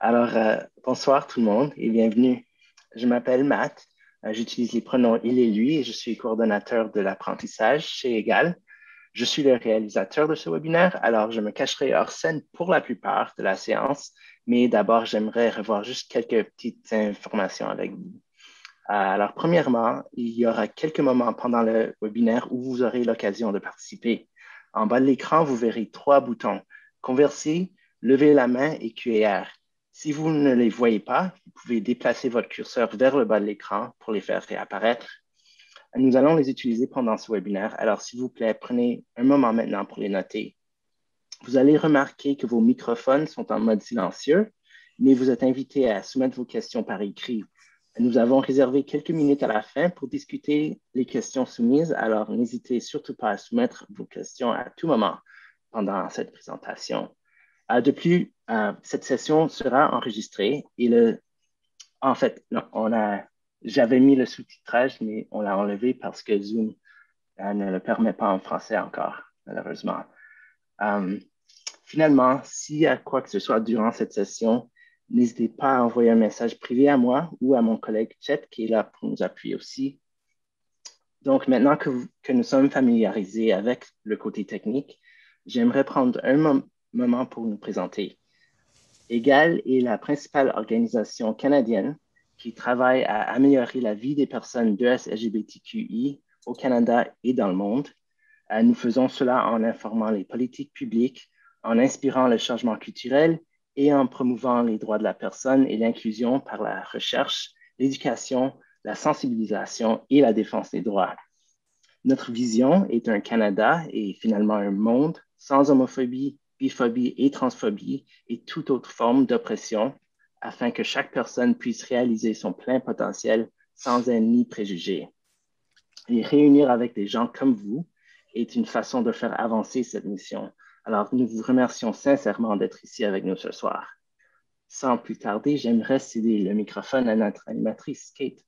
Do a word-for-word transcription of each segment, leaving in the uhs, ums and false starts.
Alors, euh, bonsoir tout le monde et bienvenue. Je m'appelle Matt, euh, j'utilise les pronoms il et lui et je suis coordonnateur de l'apprentissage chez Egal. Je suis le réalisateur de ce webinaire, alors je me cacherai hors scène pour la plupart de la séance, mais d'abord, j'aimerais revoir juste quelques petites informations avec vous. Euh, alors, premièrement, il y aura quelques moments pendant le webinaire où vous aurez l'occasion de participer. En bas de l'écran, vous verrez trois boutons: Converser, lever la main et Q R. Si vous ne les voyez pas, vous pouvez déplacer votre curseur vers le bas de l'écran pour les faire réapparaître. Nous allons les utiliser pendant ce webinaire, alors s'il vous plaît, prenez un moment maintenant pour les noter. Vous allez remarquer que vos microphones sont en mode silencieux, mais vous êtes invité à soumettre vos questions par écrit. Nous avons réservé quelques minutes à la fin pour discuter les questions soumises, alors n'hésitez surtout pas à soumettre vos questions à tout moment pendant cette présentation. Euh, de plus, euh, cette session sera enregistrée et le, en fait, non, on a, j'avais mis le sous-titrage, mais on l'a enlevé parce que Zoom euh, ne le permet pas en français encore, malheureusement. Euh, Finalement, s'il y a quoi que ce soit durant cette session, n'hésitez pas à envoyer un message privé à moi ou à mon collègue Chet qui est là pour nous appuyer aussi. Donc, maintenant que, vous- que nous sommes familiarisés avec le côté technique, j'aimerais prendre un mom- moment pour nous présenter. EGAL est la principale organisation canadienne qui travaille à améliorer la vie des personnes de L G B T Q I au Canada et dans le monde. Euh, Nous faisons cela en informant les politiques publiques, en inspirant le changement culturel et en promouvant les droits de la personne et l'inclusion par la recherche, l'éducation, la sensibilisation et la défense des droits. Notre vision est un Canada et finalement un monde sans homophobie, biphobie et transphobie et toute autre forme d'oppression afin que chaque personne puisse réaliser son plein potentiel sans haine ni préjugés. Et réunir avec des gens comme vous est une façon de faire avancer cette mission. Alors, nous vous remercions sincèrement d'être ici avec nous ce soir. Sans plus tarder, j'aimerais céder le microphone à notre animatrice, Kate.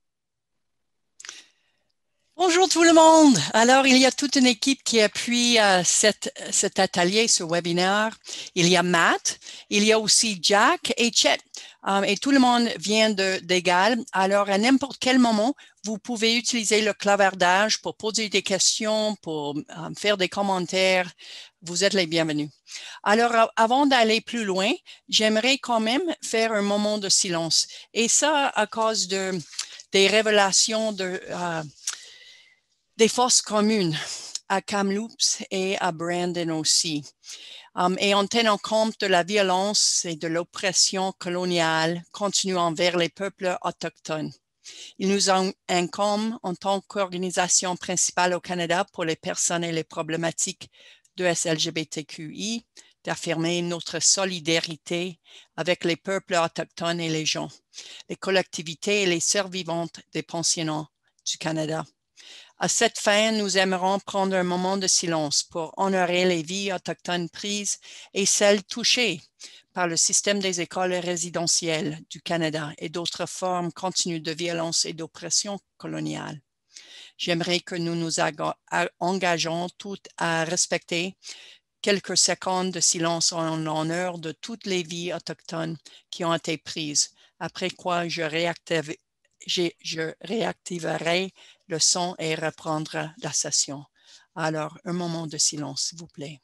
Bonjour tout le monde. Alors, il y a toute une équipe qui appuie euh, cet, cet atelier, ce webinaire. Il y a Matt, il y a aussi Jack et Chet. Um, et tout le monde vient de, d'Egal. Alors, à n'importe quel moment, vous pouvez utiliser le clavardage pour poser des questions, pour um, faire des commentaires. Vous êtes les bienvenus. Alors, avant d'aller plus loin, j'aimerais quand même faire un moment de silence. Et ça, à cause de, des révélations de... Uh, des fosses communes à Kamloops et à Brandon aussi. Um, et en tenant compte de la violence et de l'oppression coloniale continue envers les peuples autochtones. Il nous incombe en tant qu'organisation principale au Canada pour les personnes et les problématiques de L G B T Q I d'affirmer notre solidarité avec les peuples autochtones et les gens, les collectivités et les survivantes des pensionnats du Canada. À cette fin, nous aimerons prendre un moment de silence pour honorer les vies autochtones prises et celles touchées par le système des écoles résidentielles du Canada et d'autres formes continues de violence et d'oppression coloniale. J'aimerais que nous nous engageons toutes à respecter quelques secondes de silence en l'honneur de toutes les vies autochtones qui ont été prises, après quoi je réactive, je, je réactiverai le son et reprendre la session. Alors, un moment de silence, s'il vous plaît.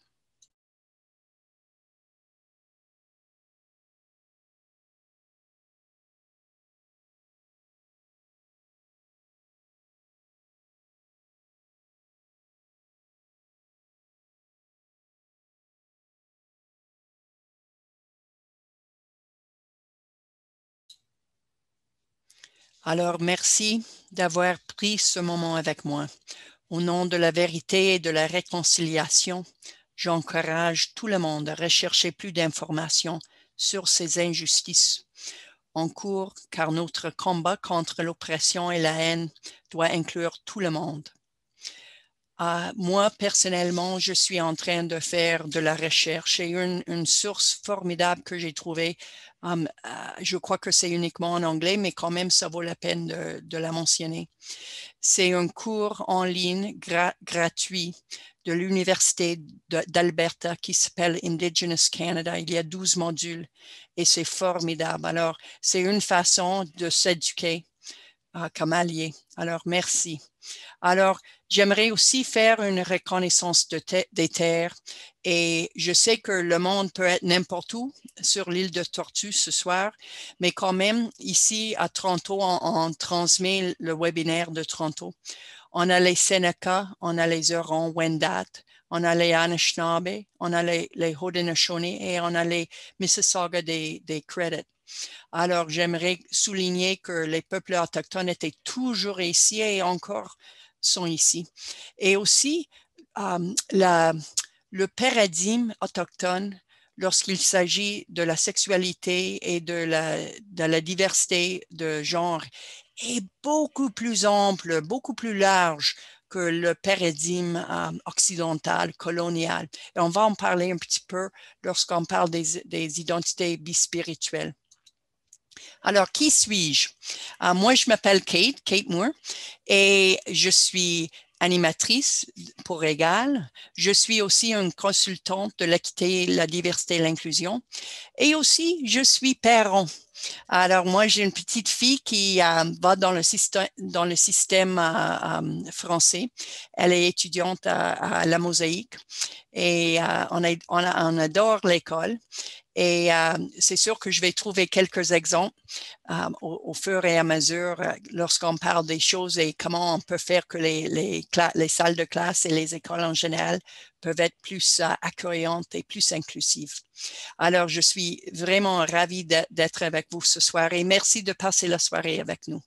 Alors, merci d'avoir pris ce moment avec moi. Au nom de la vérité et de la réconciliation, j'encourage tout le monde à rechercher plus d'informations sur ces injustices en cours, car notre combat contre l'oppression et la haine doit inclure tout le monde. Uh, moi, personnellement, je suis en train de faire de la recherche et une, une source formidable que j'ai trouvée Um, euh, je crois que c'est uniquement en anglais, mais quand même, ça vaut la peine de, de la mentionner. C'est un cours en ligne gra gratuit de l'Université d'Alberta qui s'appelle Indigenous Canada. Il y a douze modules et c'est formidable. Alors, c'est une façon de s'éduquer euh, comme allié. Alors, merci. Alors, j'aimerais aussi faire une reconnaissance de des terres et je sais que le monde peut être n'importe où sur l'île de Tortue ce soir, mais quand même, ici à Toronto, on, on transmet le webinaire de Toronto. On a les Seneca, on a les Huron-Wendat, on a les Anishinaabe, on a les, les Haudenosaunee et on a les Mississauga des, des Credit. Alors, j'aimerais souligner que les peuples autochtones étaient toujours ici et encore sont ici. Et aussi, euh, la, le paradigme autochtone, lorsqu'il s'agit de la sexualité et de la, de la diversité de genre, est beaucoup plus ample, beaucoup plus large que le paradigme euh, occidental, colonial. Et on va en parler un petit peu lorsqu'on parle des, des identités bispirituelles. Alors, qui suis-je? Euh, moi, je m'appelle Kate, Kate Moore, et je suis animatrice pour Égal. Je suis aussi une consultante de l'équité, la diversité et l'inclusion. Et aussi, je suis parent. Alors, moi, j'ai une petite fille qui euh, va dans le système, dans le système euh, euh, français. Elle est étudiante à, à la Mosaïque et euh, on, a, on, a, on adore l'école. Et euh, c'est sûr que je vais trouver quelques exemples euh, au, au fur et à mesure euh, lorsqu'on parle des choses et comment on peut faire que les, les, les salles de classe et les écoles en général peuvent être plus euh, accueillantes et plus inclusives. Alors, je suis vraiment ravie d'être avec vous ce soir et merci de passer la soirée avec nous.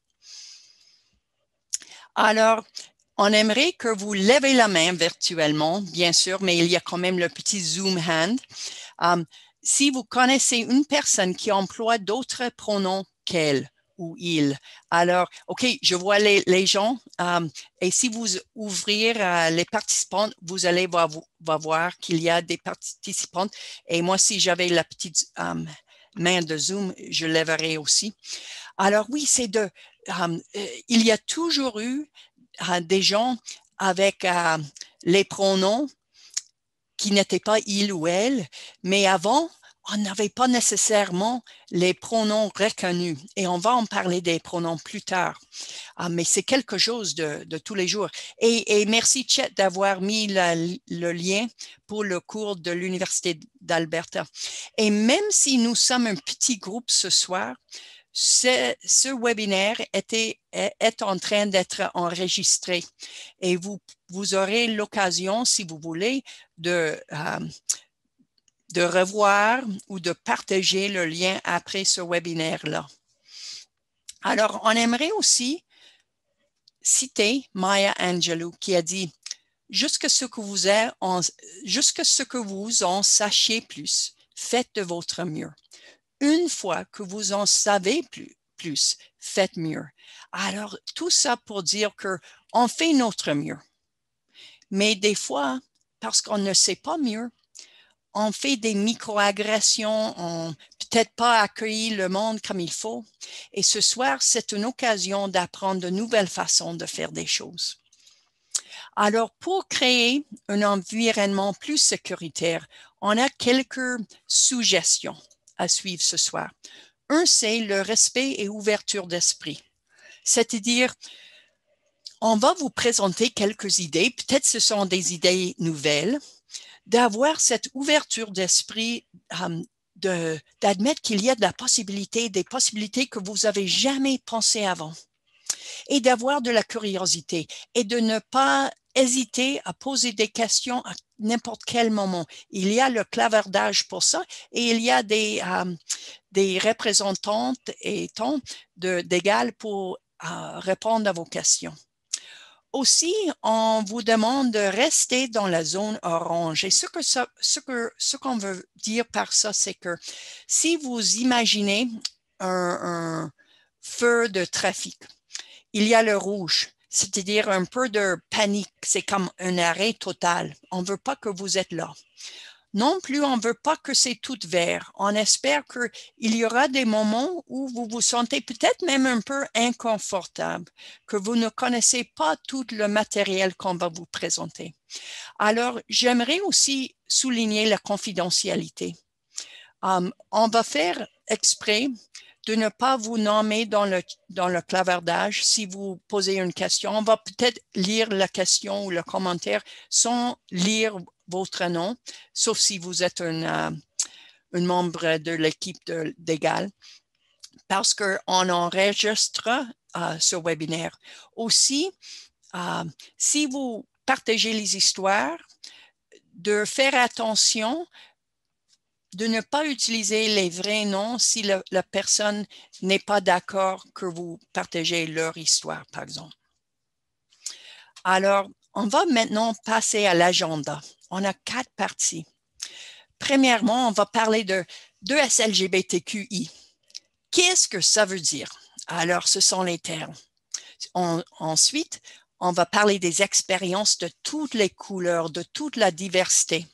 Alors, on aimerait que vous levez la main virtuellement, bien sûr, mais il y a quand même le petit Zoom hand. Um, si vous connaissez une personne qui emploie d'autres pronoms qu'elle ou il, alors, OK, je vois les, les gens um, et si vous ouvrez uh, les participants, vous allez voir, va voir qu'il y a des participantes et moi, si j'avais la petite um, main de Zoom, je lèverais aussi. Alors oui, c'est de, um, euh, il y a toujours eu uh, des gens avec uh, les pronoms qui n'étaient pas il ou elle, mais avant, on n'avait pas nécessairement les pronoms reconnus. Et on va en parler des pronoms plus tard. Ah, mais c'est quelque chose de, de tous les jours. Et, et merci, Chet, d'avoir mis la, le lien pour le cours de l'Université d'Alberta. Et même si nous sommes un petit groupe ce soir, Ce, ce webinaire était, est, est en train d'être enregistré et vous, vous aurez l'occasion, si vous voulez, de, euh, de revoir ou de partager le lien après ce webinaire-là. Alors, on aimerait aussi citer Maya Angelou qui a dit « Jusque ce que vous en, jusque ce que vous en sachiez plus, faites de votre mieux. » Une fois que vous en savez plus, plus, faites mieux. Alors, tout ça pour dire qu'on fait notre mieux. Mais des fois, parce qu'on ne sait pas mieux, on fait des microagressions, on peut-être pas accueilli le monde comme il faut. Et ce soir, c'est une occasion d'apprendre de nouvelles façons de faire des choses. Alors, pour créer un environnement plus sécuritaire, on a quelques suggestions à suivre ce soir. Un, c'est le respect et ouverture d'esprit. C'est-à-dire, on va vous présenter quelques idées, peut-être ce sont des idées nouvelles, d'avoir cette ouverture d'esprit, um, de, d'admettre qu'il y a de la possibilité, des possibilités que vous n'avez jamais pensées avant, et d'avoir de la curiosité et de ne pas hésiter à poser des questions à n'importe quel moment. Il y a le clavardage pour ça et il y a des, euh, des représentantes et temps d'égal pour euh, répondre à vos questions. Aussi, on vous demande de rester dans la zone orange. Et ce que ça, ce que, ce qu'on veut dire par ça, c'est que si vous imaginez un, un feu de trafic, il y a le rouge, c'est-à-dire un peu de panique. C'est comme un arrêt total. On ne veut pas que vous êtes là. Non plus, on ne veut pas que c'est tout vert. On espère qu'il y aura des moments où vous vous sentez peut-être même un peu inconfortable, que vous ne connaissez pas tout le matériel qu'on va vous présenter. Alors, j'aimerais aussi souligner la confidentialité. Um, on va faire exprès de ne pas vous nommer dans le, dans le clavardage si vous posez une question. On va peut-être lire la question ou le commentaire sans lire votre nom, sauf si vous êtes un, uh, un membre de l'équipe d'Égal, parce qu'on enregistre uh, ce webinaire. Aussi, uh, si vous partagez les histoires, de faire attention de ne pas utiliser les vrais noms si le, la personne n'est pas d'accord que vous partagez leur histoire, par exemple. Alors, on va maintenant passer à l'agenda. On a quatre parties. Premièrement, on va parler de deux S L G B T Q I. Qu'est-ce que ça veut dire? Alors, ce sont les termes. On, ensuite, on va parler des expériences de toutes les couleurs, de toute la diversité.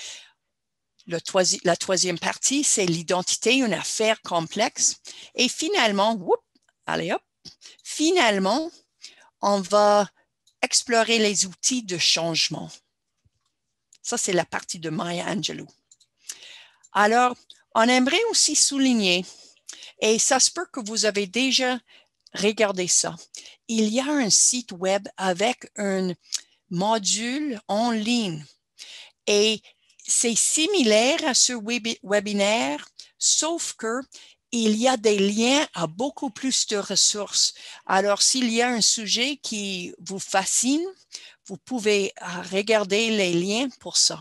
Le troisi- la troisième partie, c'est l'identité, une affaire complexe. Et finalement, whoop, allez hop, finalement, on va explorer les outils de changement. Ça, c'est la partie de Maya Angelou. Alors, on aimerait aussi souligner, et ça se peut que vous avez déjà regardé ça, il y a un site web avec un module en ligne. Et c'est similaire à ce web webinaire, sauf que il y a des liens à beaucoup plus de ressources. Alors, s'il y a un sujet qui vous fascine, vous pouvez regarder les liens pour ça.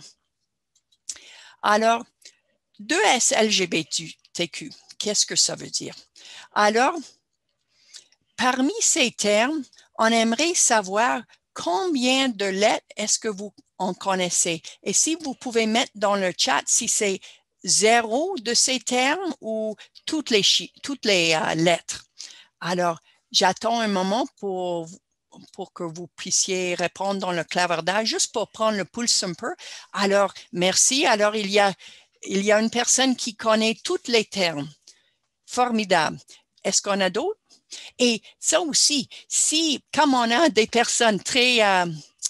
Alors, deux S L G B T Q, qu'est-ce que ça veut dire? Alors, parmi ces termes, on aimerait savoir combien de lettres est-ce que vous en connaissez? Et si vous pouvez mettre dans le chat si c'est zéro de ces termes ou toutes les, toutes les uh, lettres. Alors, j'attends un moment pour, pour que vous puissiez répondre dans le clavardage, juste pour prendre le pouce un peu. Alors, merci. Alors, il y a, il y a une personne qui connaît tous les termes. Formidable. Est-ce qu'on a d'autres? Et ça aussi, si, comme on a des personnes très, euh,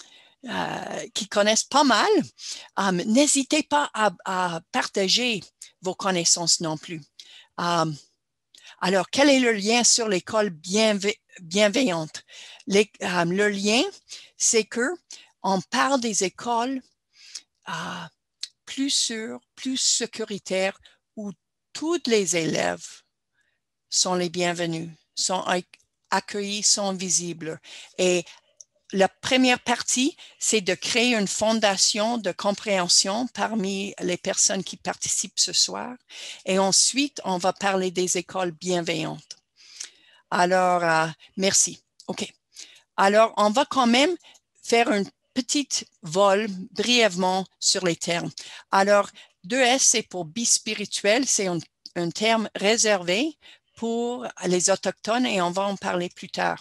euh, qui connaissent pas mal, euh, n'hésitez pas à, à partager vos connaissances non plus. Euh, alors, quel est le lien sur l'école bienve bienveillante? Les, euh, le lien, c'est que on parle des écoles euh, plus sûres, plus sécuritaires, où tous les élèves sont les bienvenus, sont accueillis, sont visibles. Et la première partie, c'est de créer une fondation de compréhension parmi les personnes qui participent ce soir. Et ensuite, on va parler des écoles bienveillantes. Alors, euh, merci. OK. Alors, on va quand même faire un petit vol brièvement sur les termes. Alors, deux S, c'est pour bispirituel, c'est un, un terme réservé pour les autochtones et on va en parler plus tard.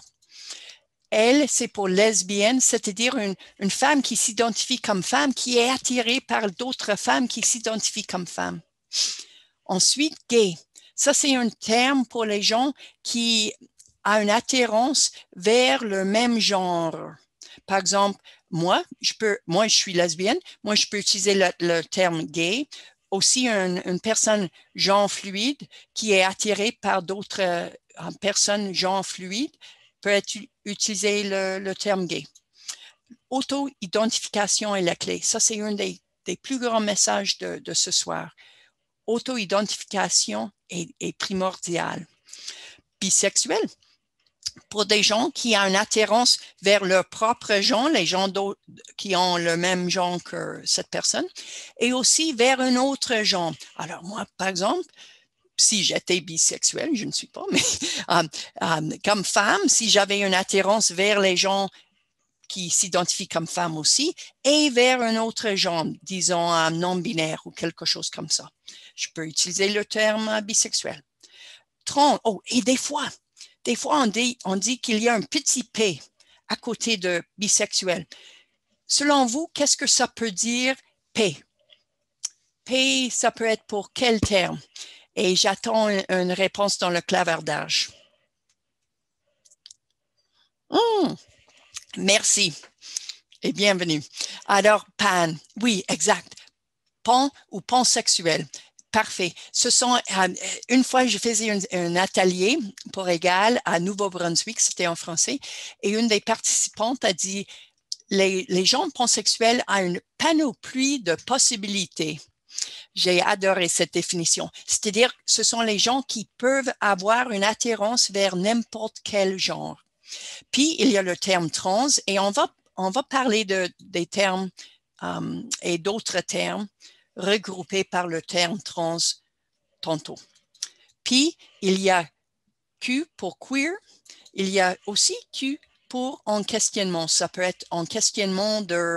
Elle, c'est pour lesbienne, c'est-à-dire une, une femme qui s'identifie comme femme, qui est attirée par d'autres femmes qui s'identifient comme femmes. Ensuite, gay. Ça, c'est un terme pour les gens qui ont une attirance vers le même genre. Par exemple, moi, je peux, moi, je suis lesbienne, moi, je peux utiliser le, le terme gay. Aussi, une, une personne genre fluide qui est attirée par d'autres euh, personnes genre fluide peut être, utiliser le, le terme gay. Auto-identification est la clé. Ça, c'est un des, des plus grands messages de, de ce soir. Auto-identification est, est primordiale. Bisexuel, pour des gens qui ont une attirance vers leur propre genre, les gens qui ont le même genre que cette personne, et aussi vers un autre genre. Alors moi, par exemple, si j'étais bisexuelle, je ne suis pas, mais um, um, comme femme, si j'avais une attirance vers les gens qui s'identifient comme femmes aussi, et vers un autre genre, disons um, non-binaire ou quelque chose comme ça. Je peux utiliser le terme uh, bisexuel. Trans, oh, et des fois, des fois on dit, on dit qu'il y a un petit P à côté de bisexuel. Selon vous, qu'est-ce que ça peut dire P? P, ça peut être pour quel terme? Et j'attends une, une réponse dans le clavardage. Mmh, merci et bienvenue. Alors, pan, oui, exact. Pan ou pansexuel. Parfait. Ce sont, euh, une fois, je faisais un, un atelier pour égal à Nouveau-Brunswick, c'était en français, et une des participantes a dit, les, les gens pansexuels ont une panoplie de possibilités. J'ai adoré cette définition. C'est-à-dire, ce sont les gens qui peuvent avoir une attirance vers n'importe quel genre. Puis, il y a le terme trans, et on va, on va parler de, des termes um, et d'autres termes regroupés par le terme trans tantôt. Puis, il y a Q pour queer. Il y a aussi Q pour en questionnement. Ça peut être en questionnement de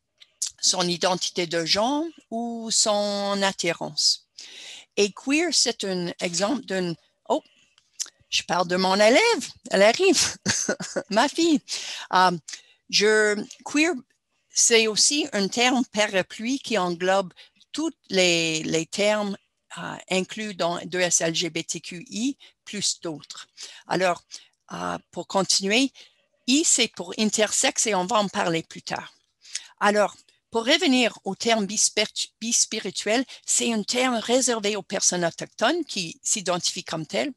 son identité de genre ou son attirance. Et queer, c'est un exemple d'un... Oh, je parle de mon élève. Elle arrive. Ma fille. Um, je, queer, c'est aussi un terme parapluie qui englobe tous les, les termes euh, inclus dans deux S L G B T Q I plus d'autres. Alors, euh, pour continuer, I, c'est pour intersexe et on va en parler plus tard. Alors, pour revenir au terme bispirituel, c'est un terme réservé aux personnes autochtones qui s'identifient comme telles.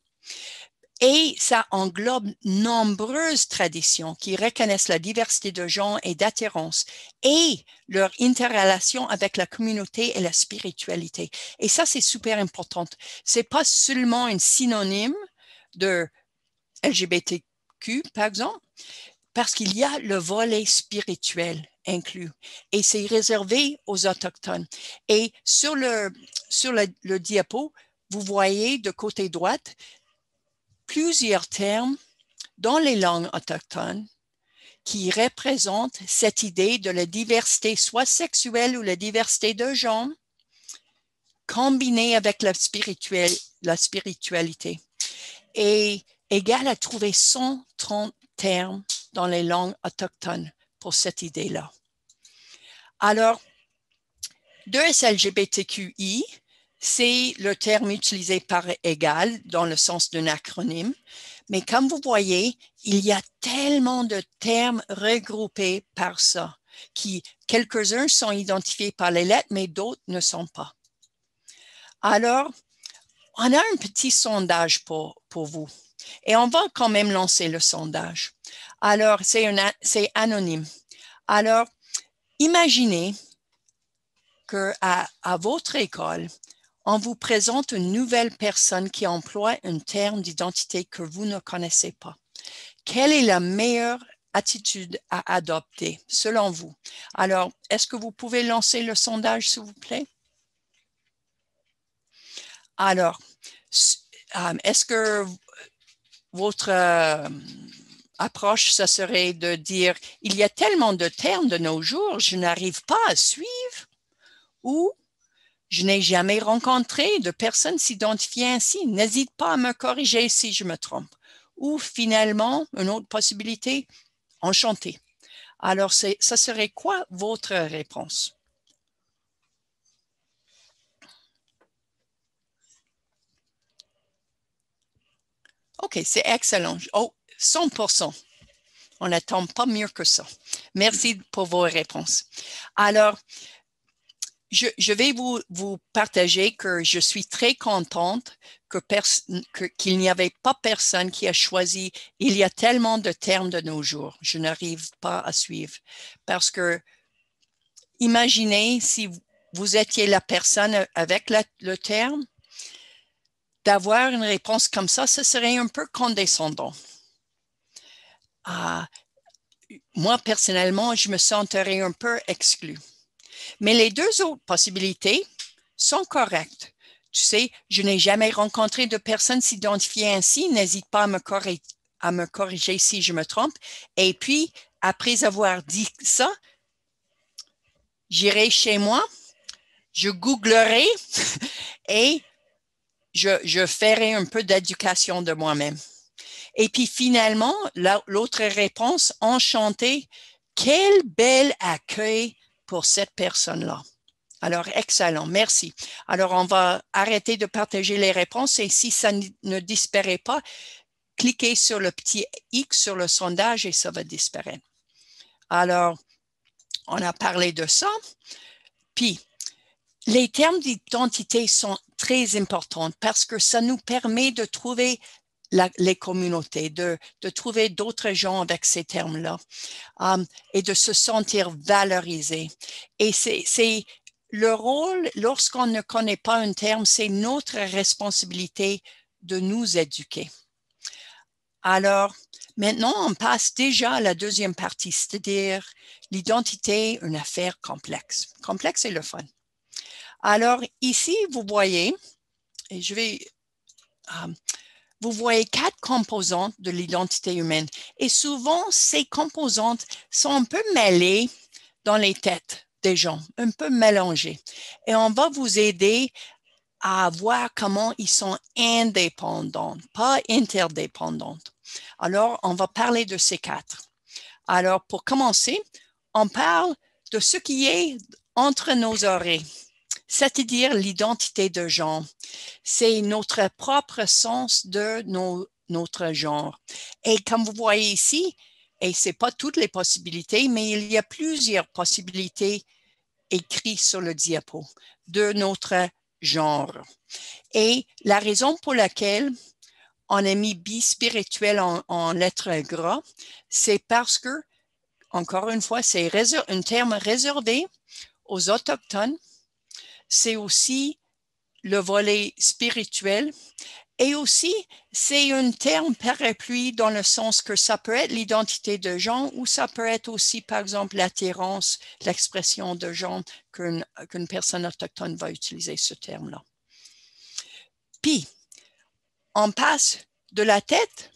Et ça englobe nombreuses traditions qui reconnaissent la diversité de genre et d'attirance et leur interrelation avec la communauté et la spiritualité. Et ça, c'est super important. C'est pas seulement un synonyme de L G B T Q, par exemple, parce qu'il y a le volet spirituel inclus et c'est réservé aux Autochtones. Et sur le, sur le, le diapo, vous voyez de côté droite plusieurs termes dans les langues autochtones qui représentent cette idée de la diversité, soit sexuelle ou la diversité de genre, combinée avec la, spirituelle, la spiritualité. Et Égal a trouvé cent trente termes dans les langues autochtones pour cette idée-là. Alors, deux S L G B T Q I, c'est le terme utilisé par Égal dans le sens d'un acronyme. Mais comme vous voyez, il y a tellement de termes regroupés par ça, qui quelques-uns sont identifiés par les lettres, mais d'autres ne sont pas. Alors, on a un petit sondage pour, pour vous. Et on va quand même lancer le sondage. Alors, c'est anonyme. Alors, imaginez qu'à à votre école, on vous présente une nouvelle personne qui emploie un terme d'identité que vous ne connaissez pas. Quelle est la meilleure attitude à adopter, selon vous? Alors, est-ce que vous pouvez lancer le sondage, s'il vous plaît? Alors, est-ce que votre euh, approche, ça serait de dire, il y a tellement de termes de nos jours, je n'arrive pas à suivre, ou je n'ai jamais rencontré de personne s'identifiant ainsi. N'hésite pas à me corriger si je me trompe. Ou finalement, une autre possibilité, enchanté. Alors, ça serait quoi votre réponse? OK, c'est excellent. Oh, cent pour cent. On n'attend pas mieux que ça. Merci pour vos réponses. Alors, Je, je vais vous, vous partager que je suis très contente que que, qu'il n'y avait pas personne qui a choisi. Il y a tellement de termes de nos jours. Je n'arrive pas à suivre. Parce que imaginez si vous étiez la personne avec la, le terme, d'avoir une réponse comme ça, ce serait un peu condescendant. Ah, moi, personnellement, je me sentirais un peu exclue. Mais les deux autres possibilités sont correctes. Tu sais, je n'ai jamais rencontré de personne s'identifier ainsi. N'hésite pas à me, corriger, à me corriger si je me trompe. Et puis, après avoir dit ça, j'irai chez moi, je googlerai et je, je ferai un peu d'éducation de moi-même. Et puis finalement, l'autre réponse, enchanté, quel bel accueil pour cette personne-là. Alors, excellent, merci. Alors, on va arrêter de partager les réponses et si ça ne disparaît pas, cliquez sur le petit X sur le sondage et ça va disparaître. Alors, on a parlé de ça. Puis, les termes d'identité sont très importants parce que ça nous permet de trouver la, les communautés, de, de trouver d'autres gens avec ces termes-là um, et de se sentir valorisé. Et c'est le rôle, lorsqu'on ne connaît pas un terme, c'est notre responsabilité de nous éduquer. Alors, maintenant, on passe déjà à la deuxième partie, c'est-à-dire l'identité, une affaire complexe. Complexe et le fun. Alors, ici, vous voyez, et je vais, euh, vous voyez quatre composantes de l'identité humaine. Et souvent, ces composantes sont un peu mêlées dans les têtes des gens, un peu mélangées. Et on va vous aider à voir comment ils sont indépendants, pas interdépendants. Alors, on va parler de ces quatre. Alors, pour commencer, on parle de ce qui est entre nos oreilles, c'est-à-dire l'identité de genre. C'est notre propre sens de nos, notre genre. Et comme vous voyez ici, et ce n'est pas toutes les possibilités, mais il y a plusieurs possibilités écrites sur le diapo de notre genre. Et la raison pour laquelle on a mis bispirituel en, en lettres gras, c'est parce que, encore une fois, c'est un terme réservé aux Autochtones. C'est aussi le volet spirituel et aussi c'est un terme parapluie dans le sens que ça peut être l'identité de genre ou ça peut être aussi, par exemple, l'attirance, l'expression de genre qu'une qu'une personne autochtone va utiliser ce terme-là. Puis, on passe de la tête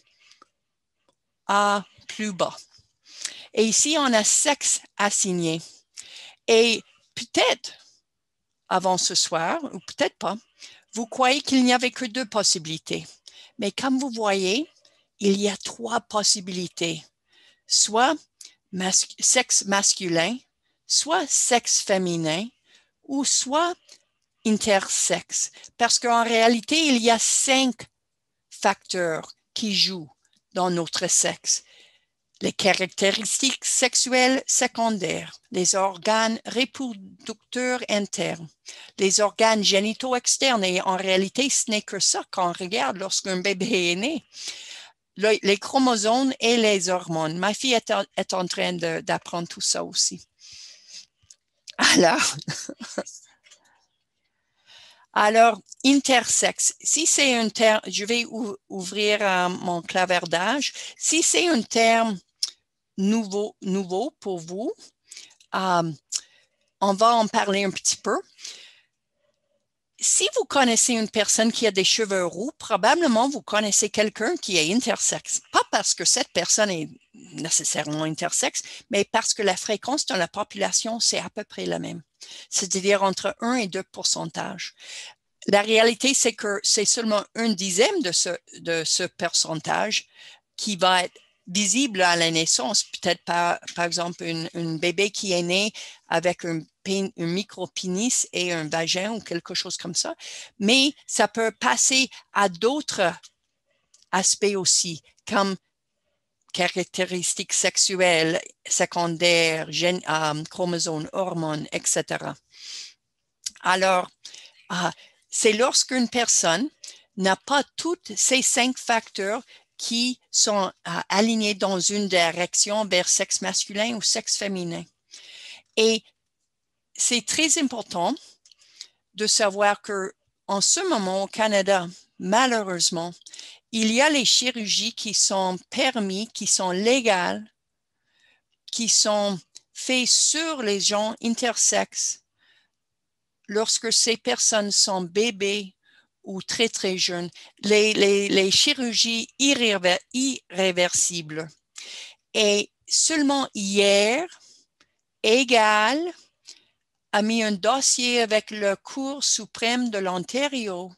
à plus bas. Et ici, on a sexe assigné. Et peut-être, avant ce soir, ou peut-être pas, vous croyez qu'il n'y avait que deux possibilités. Mais comme vous voyez, il y a trois possibilités. Soit mas- sexe masculin, soit sexe féminin, ou soit intersexe. Parce qu'en réalité, il y a cinq facteurs qui jouent dans notre sexe. Les caractéristiques sexuelles secondaires, les organes reproducteurs internes, les organes génitaux externes. Et en réalité, ce n'est que ça qu'on regarde lorsqu'un bébé est né. Le, les chromosomes et les hormones. Ma fille est en, est en train d'apprendre tout ça aussi. Alors, alors intersexe, si c'est un terme, je vais ou, ouvrir euh, mon clavardage, si c'est un terme nouveau, nouveau pour vous, euh, on va en parler un petit peu. Si vous connaissez une personne qui a des cheveux roux, probablement vous connaissez quelqu'un qui est intersexe. Pas parce que cette personne est nécessairement intersexe, mais parce que la fréquence dans la population, c'est à peu près la même. C'est-à-dire entre un et deux pourcentages. La réalité, c'est que c'est seulement un dixième de ce, de ce pourcentage qui va être visible à la naissance. Peut-être par, par exemple un bébé qui est né avec un, un micro-pénis et un vagin ou quelque chose comme ça. Mais ça peut passer à d'autres aspects aussi, comme caractéristiques sexuelles, secondaires, gènes, euh, chromosomes, hormones, et cetera. Alors, euh, c'est lorsqu'une personne n'a pas tous ces cinq facteurs qui sont euh, alignés dans une direction vers sexe masculin ou sexe féminin. Et c'est très important de savoir que en ce moment au Canada, malheureusement, il y a les chirurgies qui sont permises, qui sont légales, qui sont faites sur les gens intersexes lorsque ces personnes sont bébés ou très, très jeunes, les, les, les chirurgies irréver, irréversibles. Et seulement hier, Égal a mis un dossier avec la Cour suprême de l'Ontario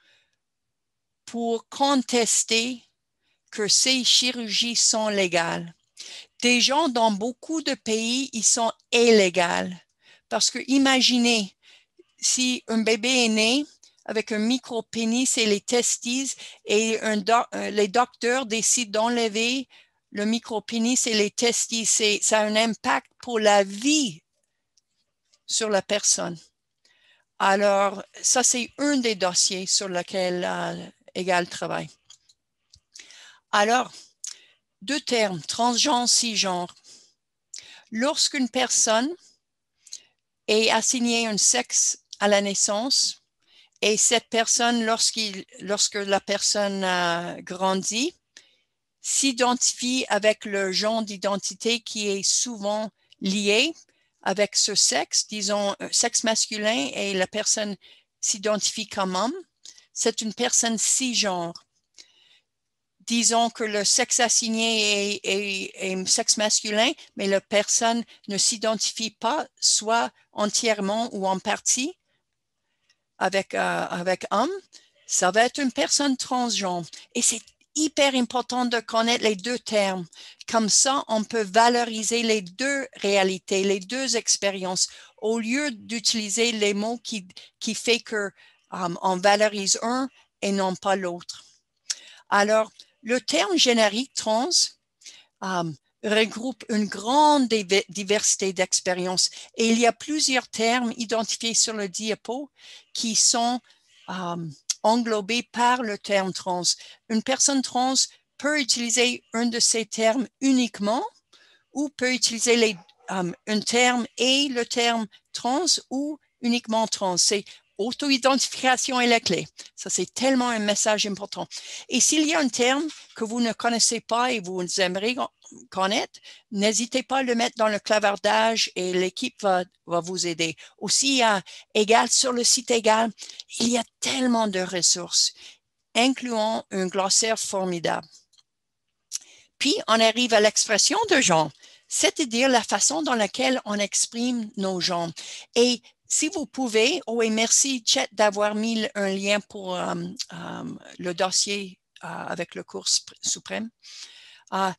pour contester que ces chirurgies sont légales. Déjà, dans beaucoup de pays, ils sont illégales. Parce que imaginez, si un bébé est né avec un micro-pénis et les testes et un doc, les docteurs décident d'enlever le micro-pénis et les testes, ça a un impact pour la vie sur la personne. Alors, ça, c'est un des dossiers sur lesquels euh, Égal travaille. Alors, deux termes, transgenre, cisgenre. Lorsqu'une personne est assignée un sexe à la naissance, et cette personne, lorsqu'il, lorsque la personne euh, grandit, s'identifie avec le genre d'identité qui est souvent lié avec ce sexe, disons sexe masculin, et la personne s'identifie comme homme, c'est une personne cisgenre. Disons que le sexe assigné est, est, est sexe masculin, mais la personne ne s'identifie pas soit entièrement ou en partie avec, euh, avec homme, ça va être une personne transgenre. Et c'est hyper important de connaître les deux termes. Comme ça, on peut valoriser les deux réalités, les deux expériences, au lieu d'utiliser les mots qui, qui fait que um, on valorise un et non pas l'autre. Alors, le terme générique trans um, regroupe une grande diversité d'expériences et il y a plusieurs termes identifiés sur le diapo qui sont um, englobés par le terme trans. Une personne trans peut utiliser un de ces termes uniquement ou peut utiliser les, um, un terme et le terme trans ou uniquement trans. C'est auto-identification est la clé. Ça, c'est tellement un message important. Et s'il y a un terme que vous ne connaissez pas et vous aimeriez connaître, n'hésitez pas à le mettre dans le clavardage et l'équipe va, va vous aider. Aussi, à Égal, sur le site Égal, il y a tellement de ressources, incluant un glossaire formidable. Puis, on arrive à l'expression de genre, c'est-à-dire la façon dans laquelle on exprime nos genres. Et si vous pouvez, oh et merci Chet d'avoir mis un lien pour um, um, le dossier uh, avec le cours suprême. Uh,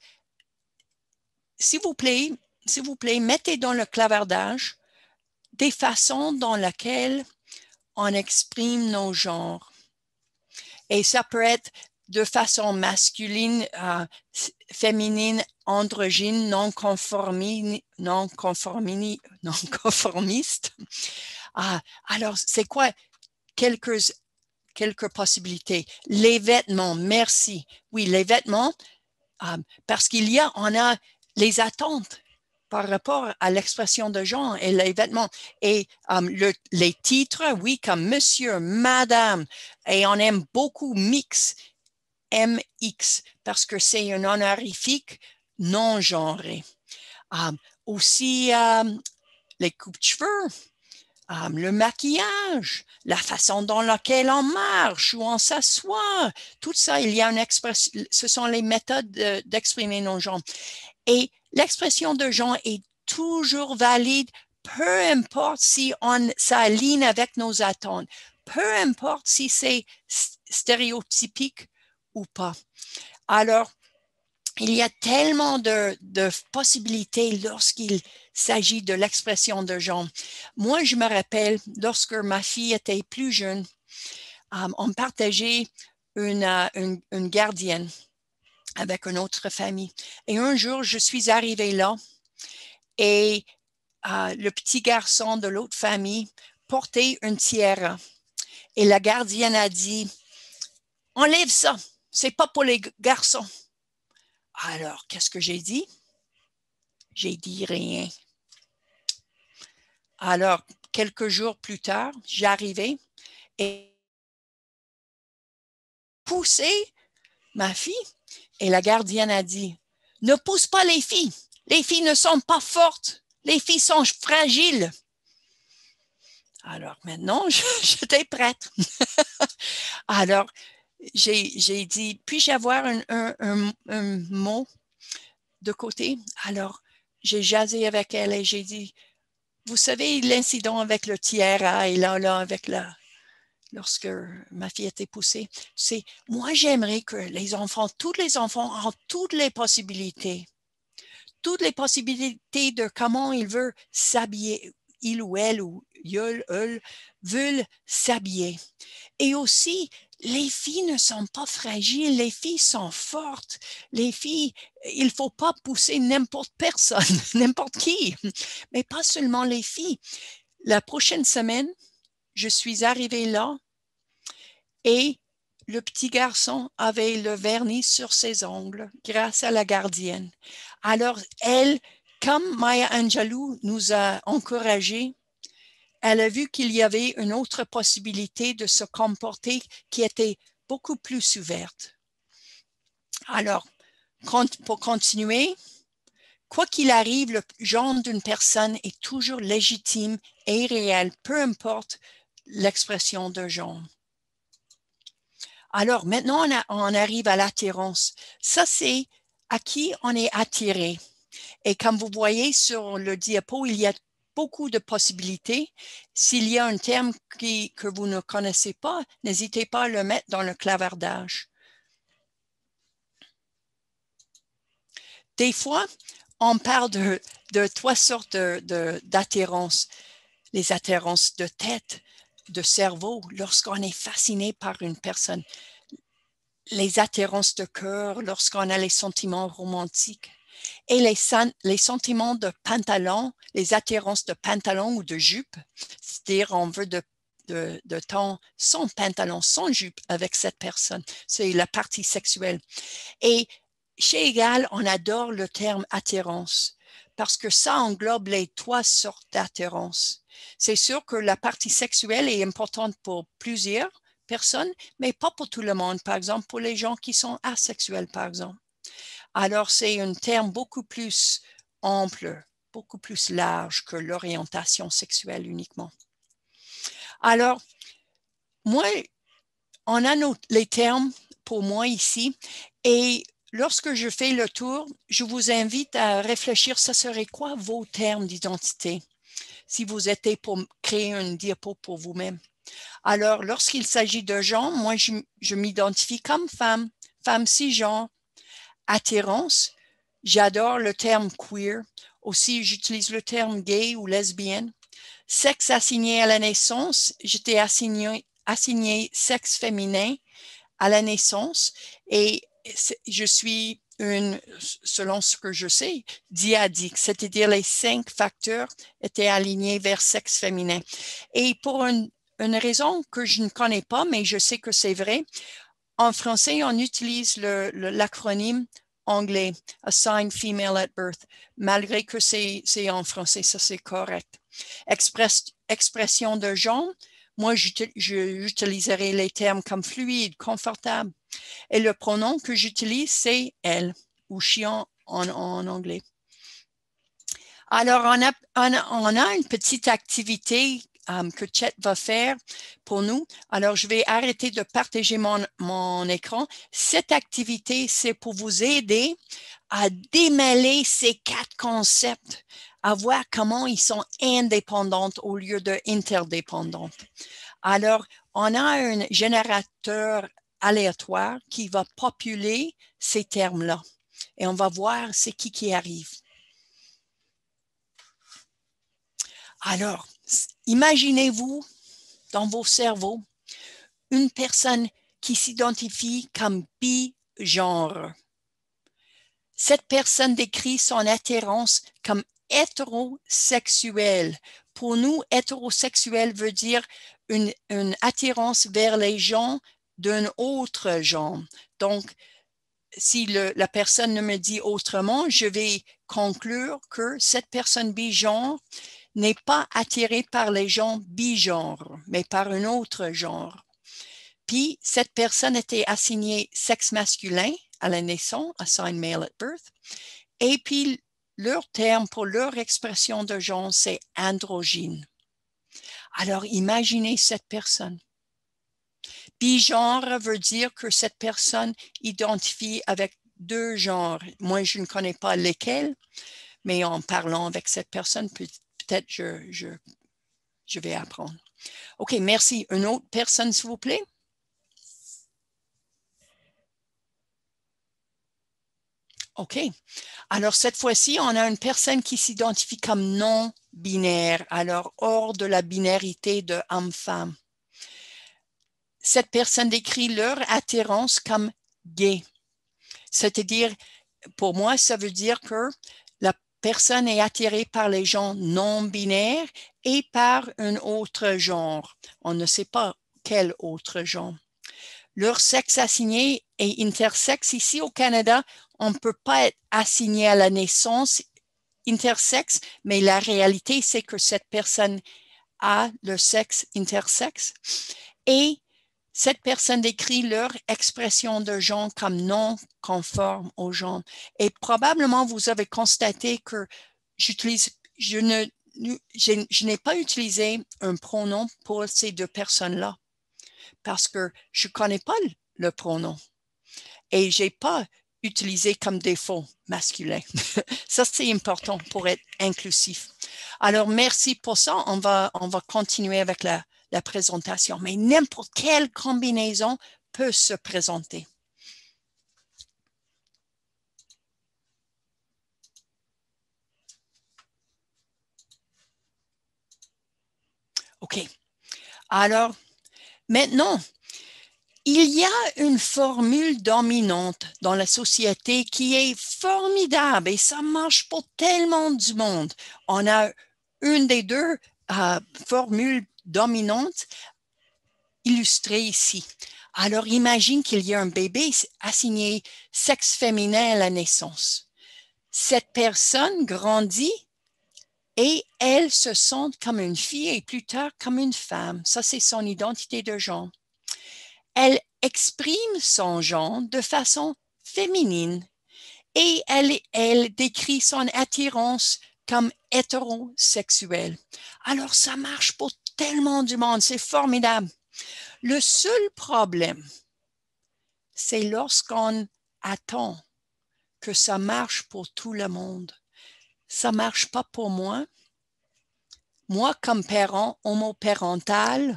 s'il vous plaît, s'il vous plaît, mettez dans le clavardage des façons dans lesquelles on exprime nos genres. Et ça peut être de façon masculine, uh, féminine, androgyne, non conformi, non conformi, non conformiste. Ah, alors, c'est quoi quelques, quelques possibilités? Les vêtements, merci. Oui, les vêtements, euh, parce qu'il y a, on a les attentes par rapport à l'expression de genre et les vêtements. Et um, le, les titres, oui, comme monsieur, madame, et on aime beaucoup mix, M X, parce que c'est un honorifique non genré. Um, aussi, um, les coupes de cheveux, Um, le maquillage, la façon dans laquelle on marche ou on s'assoit, tout ça, il y a une expression, ce sont les méthodes d'exprimer nos genres. Et l'expression de genre est toujours valide, peu importe si on s'aligne avec nos attentes, peu importe si c'est stéréotypique ou pas. Alors, il y a tellement de, de possibilités lorsqu'il s'agit de l'expression de genre. Moi, je me rappelle, lorsque ma fille était plus jeune, um, on partageait une, uh, une, une gardienne avec une autre famille. Et un jour, je suis arrivée là et uh, le petit garçon de l'autre famille portait une tiara. Et la gardienne a dit, « Enlève ça, c'est pas pour les garçons. » Alors, qu'est-ce que j'ai dit? J'ai dit rien. Alors, quelques jours plus tard, j'arrivais et poussé ma fille et la gardienne a dit, « Ne pousse pas les filles. Les filles ne sont pas fortes. Les filles sont fragiles. » Alors, maintenant, j'étais prête. Alors, j'ai, j'ai dit, puis-je avoir un, un, un, un mot de côté? Alors, j'ai jasé avec elle et j'ai dit, vous savez, l'incident avec le tiara et là, là, avec la, lorsque ma fille était poussée, c'est, moi, j'aimerais que les enfants, tous les enfants ont toutes les possibilités, toutes les possibilités de comment ils veulent s'habiller, il ou elle ou yul, ul veulent s'habiller. Et aussi, les filles ne sont pas fragiles, les filles sont fortes. Les filles, il ne faut pas pousser n'importe personne, n'importe qui, mais pas seulement les filles. La prochaine semaine, je suis arrivée là et le petit garçon avait le vernis sur ses ongles grâce à la gardienne. Alors, elle, comme Maya Angelou nous a encouragés, elle a vu qu'il y avait une autre possibilité de se comporter qui était beaucoup plus ouverte. Alors, pour continuer, quoi qu'il arrive, le genre d'une personne est toujours légitime et réel, peu importe l'expression de genre. Alors, maintenant, on, a, on arrive à l'attirance. Ça, c'est à qui on est attiré. Et comme vous voyez sur le diapo, il y a beaucoup de possibilités. S'il y a un terme qui, que vous ne connaissez pas, n'hésitez pas à le mettre dans le clavardage. Des fois, on parle de, de trois sortes d'attirances. Les attirances de tête, de cerveau, lorsqu'on est fasciné par une personne. Les attirances de cœur, lorsqu'on a les sentiments romantiques. Et les, les sentiments de pantalon, les attirances de pantalon ou de jupe, c'est-à-dire on veut de, de, de temps sans pantalon, sans jupe avec cette personne. C'est la partie sexuelle. Et chez Egal, on adore le terme attirance parce que ça englobe les trois sortes d'attirance. C'est sûr que la partie sexuelle est importante pour plusieurs personnes, mais pas pour tout le monde. Par exemple, pour les gens qui sont asexuels, par exemple. Alors, c'est un terme beaucoup plus ample, beaucoup plus large que l'orientation sexuelle uniquement. Alors, moi, on a nos, les termes pour moi ici et lorsque je fais le tour, je vous invite à réfléchir, ça serait quoi vos termes d'identité si vous étiez pour créer une diapo pour vous-même. Alors, lorsqu'il s'agit de genre, moi, je, je m'identifie comme femme, femme cisgenre, attirance. J'adore le terme queer. Aussi, j'utilise le terme gay ou lesbienne. Sexe assigné à la naissance, j'étais assigné, assigné sexe féminin à la naissance et je suis une, selon ce que je sais, diadique, c'est-à-dire les cinq facteurs étaient alignés vers sexe féminin. Et pour une, une raison que je ne connais pas, mais je sais que c'est vrai, en français, on utilise l'acronyme anglais, Assigned Female at Birth, malgré que c'est en français, ça c'est correct. Express, expression de genre, moi j'utiliserai les termes comme fluide, confortable. Et le pronom que j'utilise, c'est elle ou she en, en, en anglais. Alors, on a, on a, on a une petite activité um, que Chet va faire pour nous. Alors, je vais arrêter de partager mon, mon écran. Cette activité, c'est pour vous aider à démêler ces quatre concepts, à voir comment ils sont indépendants au lieu de interdépendants. Alors, on a un générateur aléatoire qui va populer ces termes-là et on va voir c'est qui qui arrive. Alors, imaginez-vous dans vos cerveaux une personne qui s'identifie comme bi-genre. Cette personne décrit son attirance comme hétérosexuelle. Pour nous, hétérosexuel veut dire une, une attirance vers les gens d'un autre genre. Donc, si le, la personne ne me dit autrement, je vais conclure que cette personne bi-genre n'est pas attirée par les gens bigenres, mais par un autre genre. Puis, cette personne était assignée sexe masculin à la naissance, assigned male at birth, et puis leur terme pour leur expression de genre, c'est androgyne. Alors, imaginez cette personne. Bigenre veut dire que cette personne identifie avec deux genres. Moi, je ne connais pas lesquels, mais en parlant avec cette personne, peut-être je, je, je vais apprendre. OK, merci. Une autre personne, s'il vous plaît? OK. Alors, cette fois-ci, on a une personne qui s'identifie comme non-binaire, alors hors de la binarité de homme-femme. Cette personne décrit leur attirance comme gay. C'est-à-dire, pour moi, ça veut dire que la personne est attirée par les gens non-binaires et par un autre genre. On ne sait pas quel autre genre. Leur sexe assigné est intersexe. Ici au Canada, on ne peut pas être assigné à la naissance intersexe, mais la réalité, c'est que cette personne a le sexe intersexe et cette personne décrit leur expression de genre comme non conforme au genre. Et probablement, vous avez constaté que j'utilise, je ne, je, je n'ai pas utilisé un pronom pour ces deux personnes-là parce que je ne connais pas le pronom et je n'ai pas utilisé comme défaut masculin. Ça, c'est important pour être inclusif. Alors, merci pour ça. On va, on va continuer avec la, la présentation, mais n'importe quelle combinaison peut se présenter. OK. Alors, maintenant, il y a une formule dominante dans la société qui est formidable et ça marche pour tellement du monde. On a une des deux euh, formules dominantes illustrée ici. Alors, imagine qu'il y a un bébé assigné sexe féminin à la naissance. Cette personne grandit et elle se sent comme une fille et plus tard comme une femme. Ça, c'est son identité de genre. Elle exprime son genre de façon féminine et elle, elle décrit son attirance comme hétérosexuelle. Alors, ça marche pour tellement du monde, c'est formidable. Le seul problème, c'est lorsqu'on attend que ça marche pour tout le monde. Ça ne marche pas pour moi. Moi, comme parent homoparental,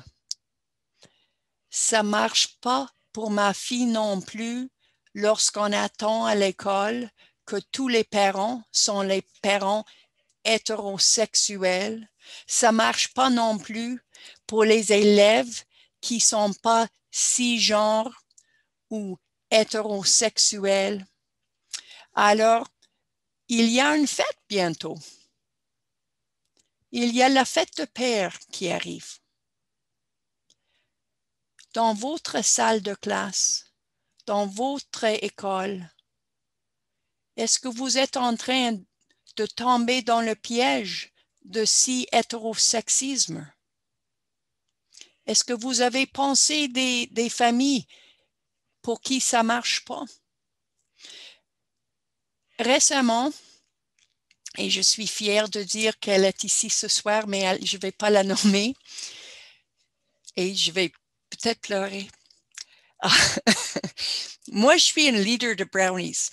ça ne marche pas pour ma fille non plus lorsqu'on attend à l'école que tous les parents sont les parents hétérosexuels. Ça ne marche pas non plus pour les élèves qui ne sont pas cisgenres ou hétérosexuels. Alors, il y a une fête bientôt. Il y a la fête de père qui arrive. Dans votre salle de classe, dans votre école, est-ce que vous êtes en train de tomber dans le piège de si hétérosexisme? Est-ce que vous avez pensé des, des familles pour qui ça ne marche pas? Récemment, et je suis fière de dire qu'elle est ici ce soir, mais elle, je ne vais pas la nommer, et je vais peut-être pleurer. Moi, je suis une leader de Brownies.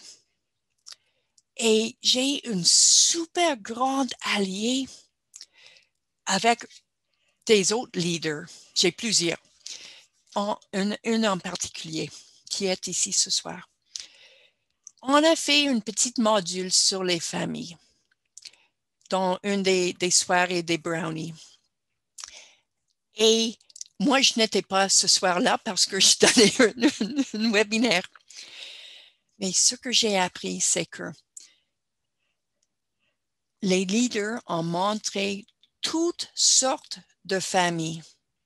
Et j'ai une super grande alliée avec des autres leaders. J'ai plusieurs. En, une, une en particulier qui est ici ce soir. On a fait une petite module sur les familles dans une des, des soirées des Brownies. Et moi, je n'étais pas ce soir-là parce que je donnais un, un webinaire. Mais ce que j'ai appris, c'est que les leaders ont montré toutes sortes de familles.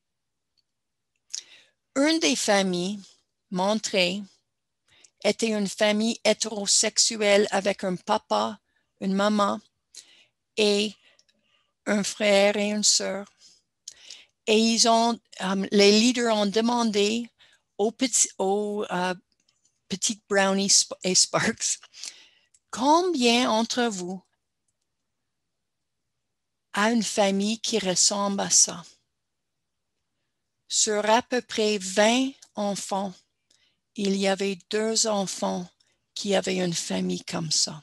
Une des familles montrées était une famille hétérosexuelle avec un papa, une maman et un frère et une sœur. Et ils ont, um, les leaders ont demandé aux petits, aux, uh, petites Brownies et Sparks, combien d'entre vous a une famille qui ressemble à ça? Sur à peu près vingt enfants, il y avait deux enfants qui avaient une famille comme ça.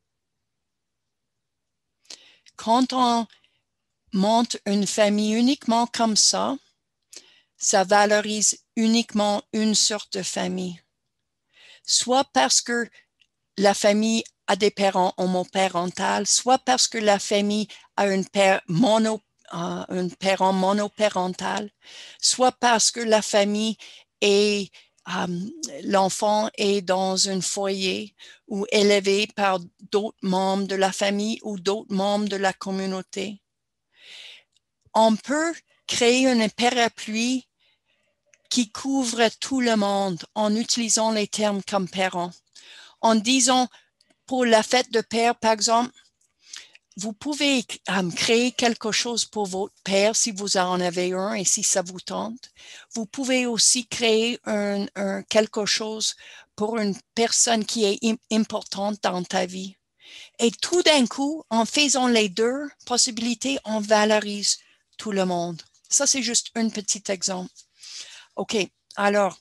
Quand on monte une famille uniquement comme ça, ça valorise uniquement une sorte de famille. Soit parce que la famille a des parents homoparentaux, soit parce que la famille a un père mono, euh, un parent monoparental, soit parce que la famille est, euh, l'enfant est dans un foyer ou élevé par d'autres membres de la famille ou d'autres membres de la communauté. On peut créer une parapluie qui couvre tout le monde en utilisant les termes comme parents. En disant, pour la fête de père, par exemple, vous pouvez um, créer quelque chose pour votre père si vous en avez un et si ça vous tente. Vous pouvez aussi créer un, un, quelque chose pour une personne qui est importante dans ta vie. Et tout d'un coup, en faisant les deux possibilités, on valorise tout le monde. Ça, c'est juste un petit exemple. OK, alors,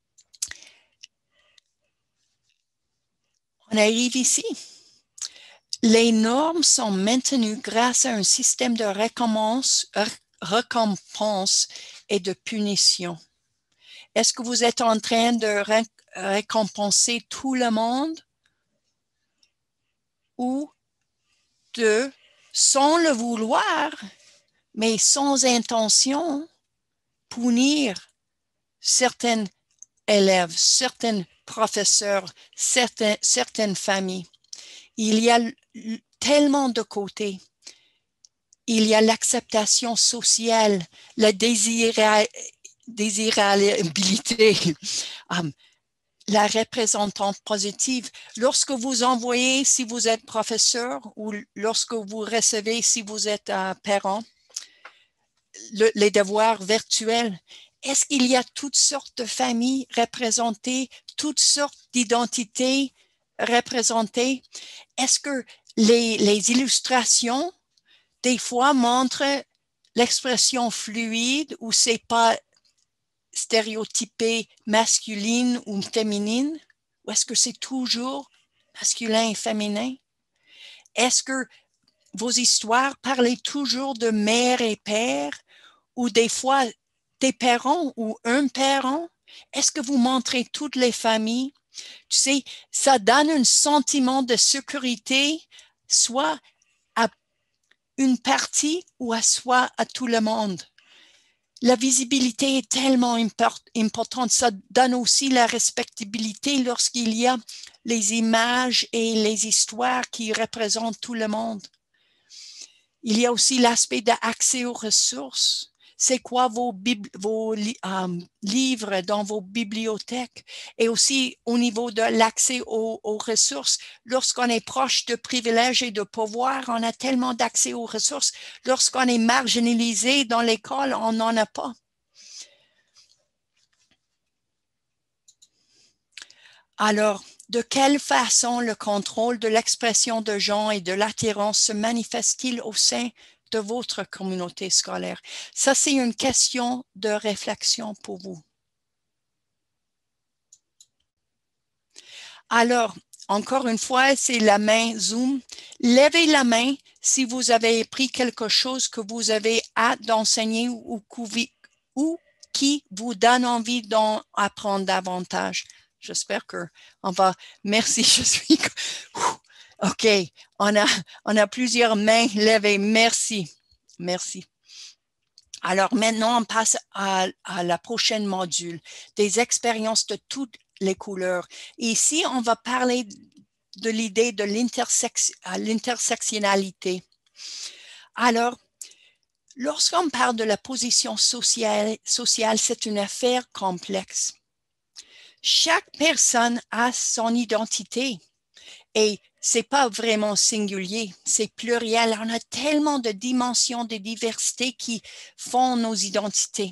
on arrive ici. Les normes sont maintenues grâce à un système de récompense, récompense et de punition. Est-ce que vous êtes en train de ré récompenser tout le monde ou de, sans le vouloir, mais sans intention, punir certains élèves, certains professeurs, certains, certaines familles? Il y a tellement de côtés. Il y a l'acceptation sociale, la désira désirabilité, um, la représentante positive. Lorsque vous envoyez, si vous êtes professeur ou lorsque vous recevez, si vous êtes uh, parent, le, les devoirs virtuels, est-ce qu'il y a toutes sortes de familles représentées, toutes sortes d'identités représentées? Est-ce que les, les illustrations, des fois, montrent l'expression fluide ou c'est pas stéréotypé masculine ou féminine? Ou est-ce que c'est toujours masculin et féminin? Est-ce que vos histoires parlaient toujours de mère et père ou des fois des parents ou un parent? Est-ce que vous montrez toutes les familles? Tu sais, ça donne un sentiment de sécurité, soit à une partie ou à soit à tout le monde. La visibilité est tellement import, importante. Ça donne aussi la respectabilité lorsqu'il y a les images et les histoires qui représentent tout le monde. Il y a aussi l'aspect d'accès aux ressources. C'est quoi vos, vos um, livres dans vos bibliothèques? Et aussi au niveau de l'accès aux, aux ressources. Lorsqu'on est proche de privilèges et de pouvoir, on a tellement d'accès aux ressources. Lorsqu'on est marginalisé dans l'école, on n'en a pas. Alors, de quelle façon le contrôle de l'expression de genre et de l'attirance se manifeste-t-il au sein de votre communauté scolaire? Ça, c'est une question de réflexion pour vous. Alors, encore une fois, c'est la main Zoom. Levez la main si vous avez appris quelque chose que vous avez hâte d'enseigner ou, ou qui vous donne envie d'en apprendre davantage. J'espère que on va. Merci, je suis. OK, on a, on a plusieurs mains levées. Merci. Merci. Alors maintenant, on passe à, à la prochaine module, des expériences de toutes les couleurs. Et ici, on va parler de l'idée de l'intersectionnalité. Alors, lorsqu'on parle de la position sociale, sociale, c'est une affaire complexe. Chaque personne a son identité et c'est pas vraiment singulier, c'est pluriel. On a tellement de dimensions de diversité qui font nos identités.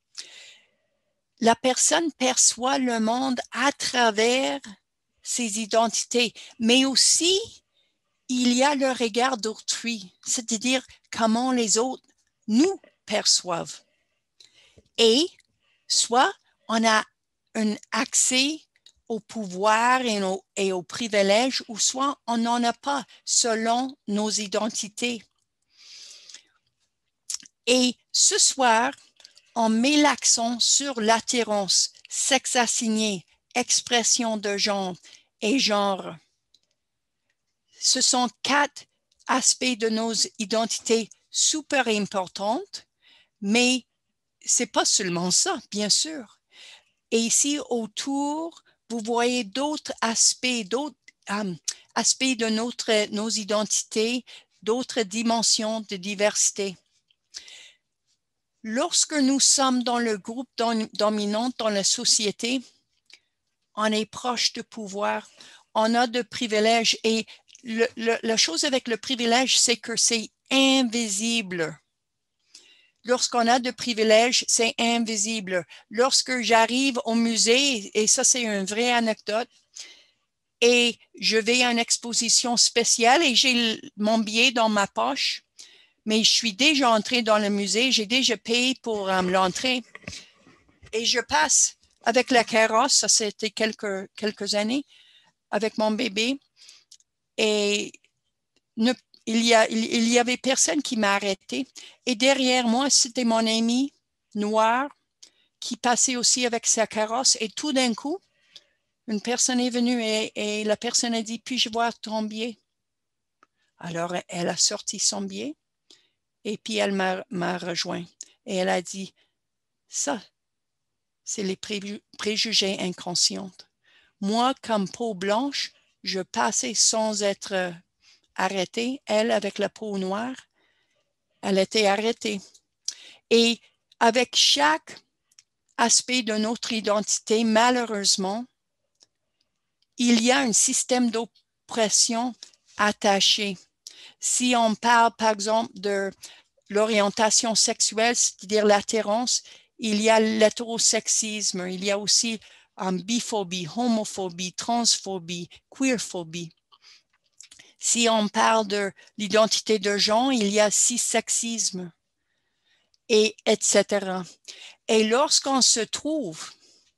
La personne perçoit le monde à travers ses identités, mais aussi il y a le regard d'autrui, c'est-à-dire comment les autres nous perçoivent. Et soit on a un accès au pouvoir et au, et aux privilèges, ou soit on n'en a pas selon nos identités. Et ce soir, on met l'accent sur l'attirance, sexe assigné, expression de genre et genre. Ce sont quatre aspects de nos identités super importantes, mais c'est pas seulement ça, bien sûr. Et ici, autour, vous voyez d'autres aspects, d'autres um, aspects de notre, nos identités, d'autres dimensions de diversité. Lorsque nous sommes dans le groupe dom dominant dans la société, on est proche de pouvoir, on a de privilèges et le, le, la chose avec le privilège, c'est que c'est invisible. Lorsqu'on a de privilèges, c'est invisible. Lorsque j'arrive au musée, et ça c'est une vraie anecdote, et je vais à une exposition spéciale et j'ai mon billet dans ma poche, mais je suis déjà entrée dans le musée, j'ai déjà payé pour um, l'entrée et je passe avec la carrosse, ça c'était quelques, quelques années, avec mon bébé et ne, il, y a, il, il y avait personne qui m'a arrêté et derrière moi, c'était mon ami noir qui passait aussi avec sa carrosse et tout d'un coup, une personne est venue et, et la personne a dit, puis-je voir ton billet? Alors, elle a sorti son billet et puis elle m'a rejoint et elle a dit, ça, c'est les pré préjugés inconscients. Moi, comme peau blanche, je passais sans être arrêtée. Elle, avec la peau noire, elle était arrêtée. Et avec chaque aspect de notre identité, malheureusement, il y a un système d'oppression attaché. Si on parle, par exemple, de l'orientation sexuelle, c'est-à-dire l'attirance, il y a l'hétérosexisme, il y a aussi um, biphobie, homophobie, transphobie, queerphobie. Si on parle de l'identité de genre, il y a cissexisme, et etc. Et lorsqu'on se trouve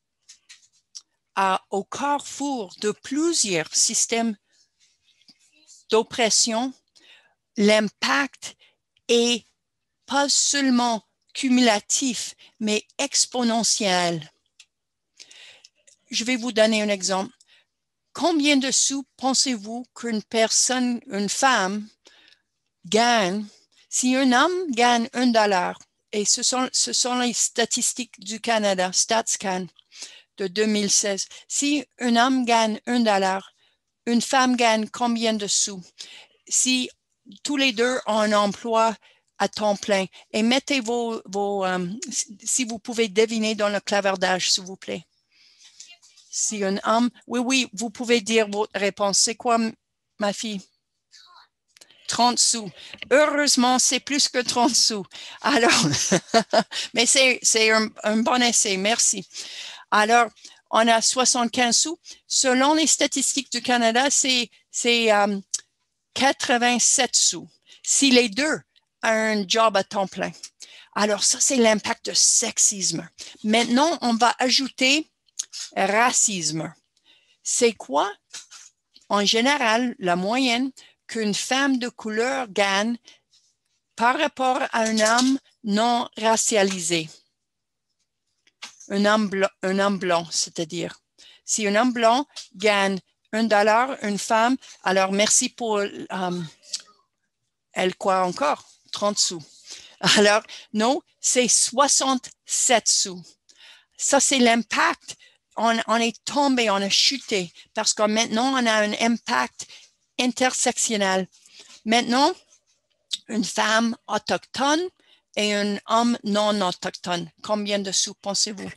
à, au carrefour de plusieurs systèmes d'oppression, l'impact est pas seulement cumulatif, mais exponentiel. Je vais vous donner un exemple. Combien de sous pensez-vous qu'une personne, une femme, gagne si un homme gagne un dollar? Et ce sont, ce sont les statistiques du Canada, StatsCan de deux mille seize. Si un homme gagne un dollar, une femme gagne combien de sous? Si tous les deux ont un emploi à temps plein, et mettez vos, vos um, si vous pouvez deviner dans le clavardage, s'il vous plaît. Si un homme, oui, oui, vous pouvez dire votre réponse. C'est quoi, ma fille? trente sous. Heureusement, c'est plus que trente sous. Alors, mais c'est un, un bon essai, merci. Alors, on a soixante-quinze sous. Selon les statistiques du Canada, c'est um, quatre-vingt-sept sous. Si les deux ont un job à temps plein. Alors, ça, c'est l'impact de sexisme. Maintenant, on va ajouter racisme. C'est quoi, en général, la moyenne qu'une femme de couleur gagne par rapport à un homme non racialisé? Un homme blanc, un homme blanc, c'est-à-dire. Si un homme blanc gagne un dollar, une femme, alors merci pour... Um, elle quoi encore? trente sous. Alors, non, c'est soixante-sept sous. Ça, c'est l'impact. On, on est tombé, on a chuté parce que maintenant, on a un impact intersectionnel. Maintenant, une femme autochtone et un homme non autochtone. Combien de sous pensez-vous?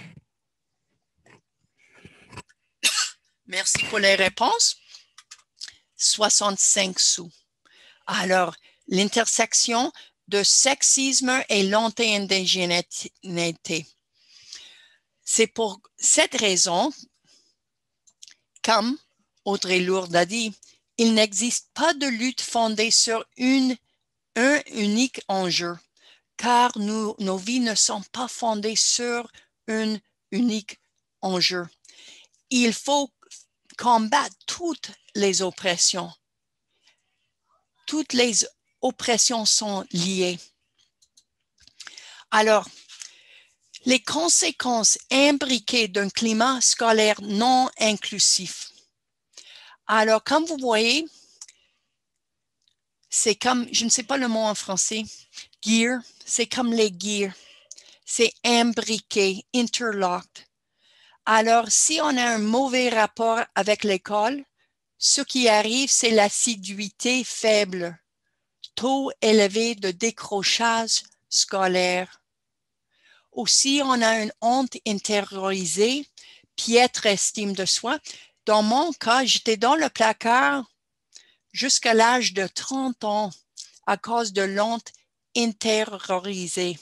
Merci pour les réponses. soixante-cinq sous. Alors, l'intersection de sexisme et l'anti-indigénité. C'est pour cette raison, comme Audrey Lourdes a dit, il n'existe pas de lutte fondée sur une, un unique enjeu, car nous, nos vies ne sont pas fondées sur un unique enjeu. Il faut combattre toutes les oppressions. Toutes les oppressions sont liées. Alors, les conséquences imbriquées d'un climat scolaire non inclusif. Alors, comme vous voyez, c'est comme, je ne sais pas le mot en français, gear, c'est comme les gears. C'est imbriqué, interlocked. Alors, si on a un mauvais rapport avec l'école, ce qui arrive, c'est l'assiduité faible, taux élevé de décrochage scolaire. Aussi, on a une honte intériorisée, piètre estime de soi. Dans mon cas, j'étais dans le placard jusqu'à l'âge de trente ans à cause de l'honte intériorisée.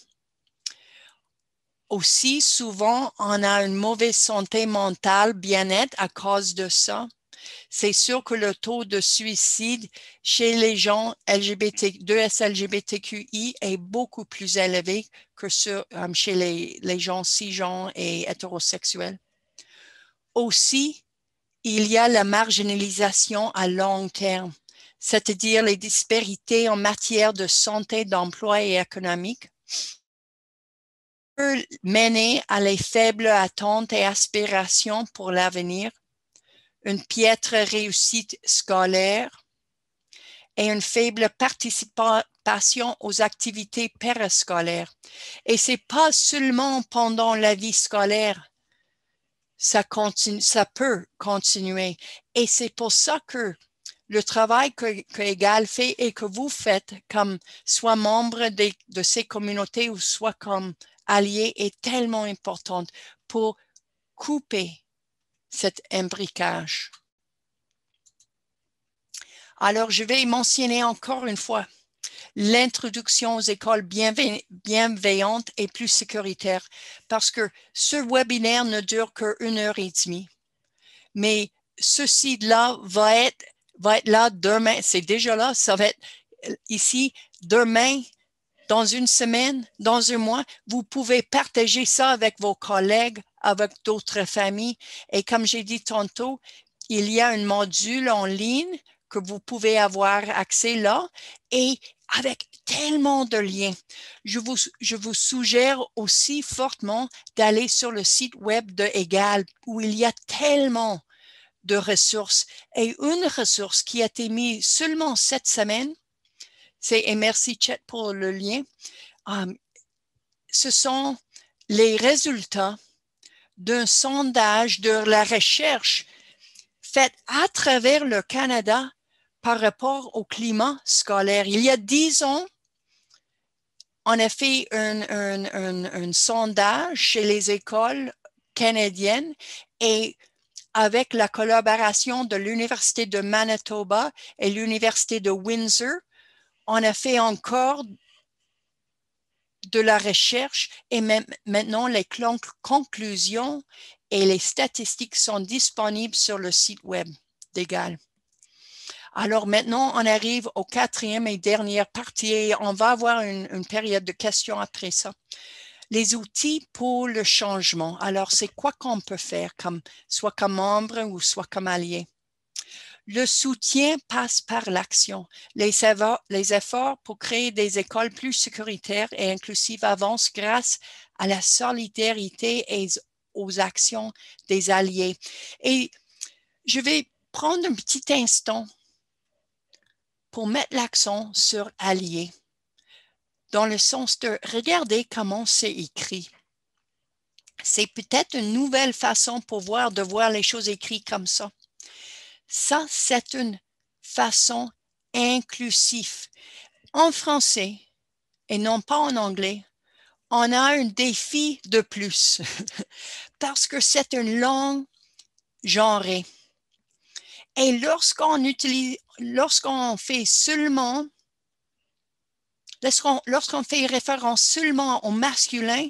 Aussi, souvent, on a une mauvaise santé mentale, bien-être à cause de ça. C'est sûr que le taux de suicide chez les gens L G B T, deux S L G B T Q I est beaucoup plus élevé que sur, um, chez les, les gens cisgenres et hétérosexuels. Aussi, il y a la marginalisation à long terme, c'est-à-dire les disparités en matière de santé, d'emploi et économique, peut mener à les faibles attentes et aspirations pour l'avenir, une piètre réussite scolaire et une faible participation aux activités périscolaires. Et ce n'est pas seulement pendant la vie scolaire, ça, continue, ça peut continuer. Et c'est pour ça que le travail que, que Égal fait et que vous faites comme soit membre de, de ces communautés ou soit comme allié est tellement important pour couper cet imbriquage. Alors, je vais mentionner encore une fois l'introduction aux écoles bienveillantes et plus sécuritaires parce que ce webinaire ne dure qu'une heure et demie. Mais ceci-là va être, va être là demain. C'est déjà là, ça va être ici demain, dans une semaine, dans un mois. Vous pouvez partager ça avec vos collègues, avec d'autres familles. Et comme j'ai dit tantôt, il y a un module en ligne que vous pouvez avoir accès là et avec tellement de liens. Je vous, je vous suggère aussi fortement d'aller sur le site web de Égal où il y a tellement de ressources. Et une ressource qui a été mise seulement cette semaine, c'est, et merci Chet pour le lien, um, ce sont les résultats d'un sondage de la recherche faite à travers le Canada par rapport au climat scolaire. Il y a dix ans, on a fait un, un, un, un sondage chez les écoles canadiennes et avec la collaboration de l'Université de Manitoba et l'Université de Windsor, on a fait encore de la recherche et même maintenant les conclusions et les statistiques sont disponibles sur le site web d'Égal. Alors maintenant, on arrive au quatrième et dernière partie et on va avoir une, une période de questions après ça. Les outils pour le changement. Alors, c'est quoi qu'on peut faire, comme, soit comme membre ou soit comme allié? Le soutien passe par l'action. Les, les efforts pour créer des écoles plus sécuritaires et inclusives avancent grâce à la solidarité et aux actions des alliés. Et je vais prendre un petit instant pour mettre l'accent sur alliés, dans le sens de regarder comment c'est écrit. C'est peut-être une nouvelle façon pour voir, de voir les choses écrites comme ça. Ça, c'est une façon inclusive. En français, et non pas en anglais, on a un défi de plus parce que c'est une langue genrée. Et lorsqu'on utilise, lorsqu'on fait seulement, lorsqu'on, lorsqu'on fait référence seulement au masculin,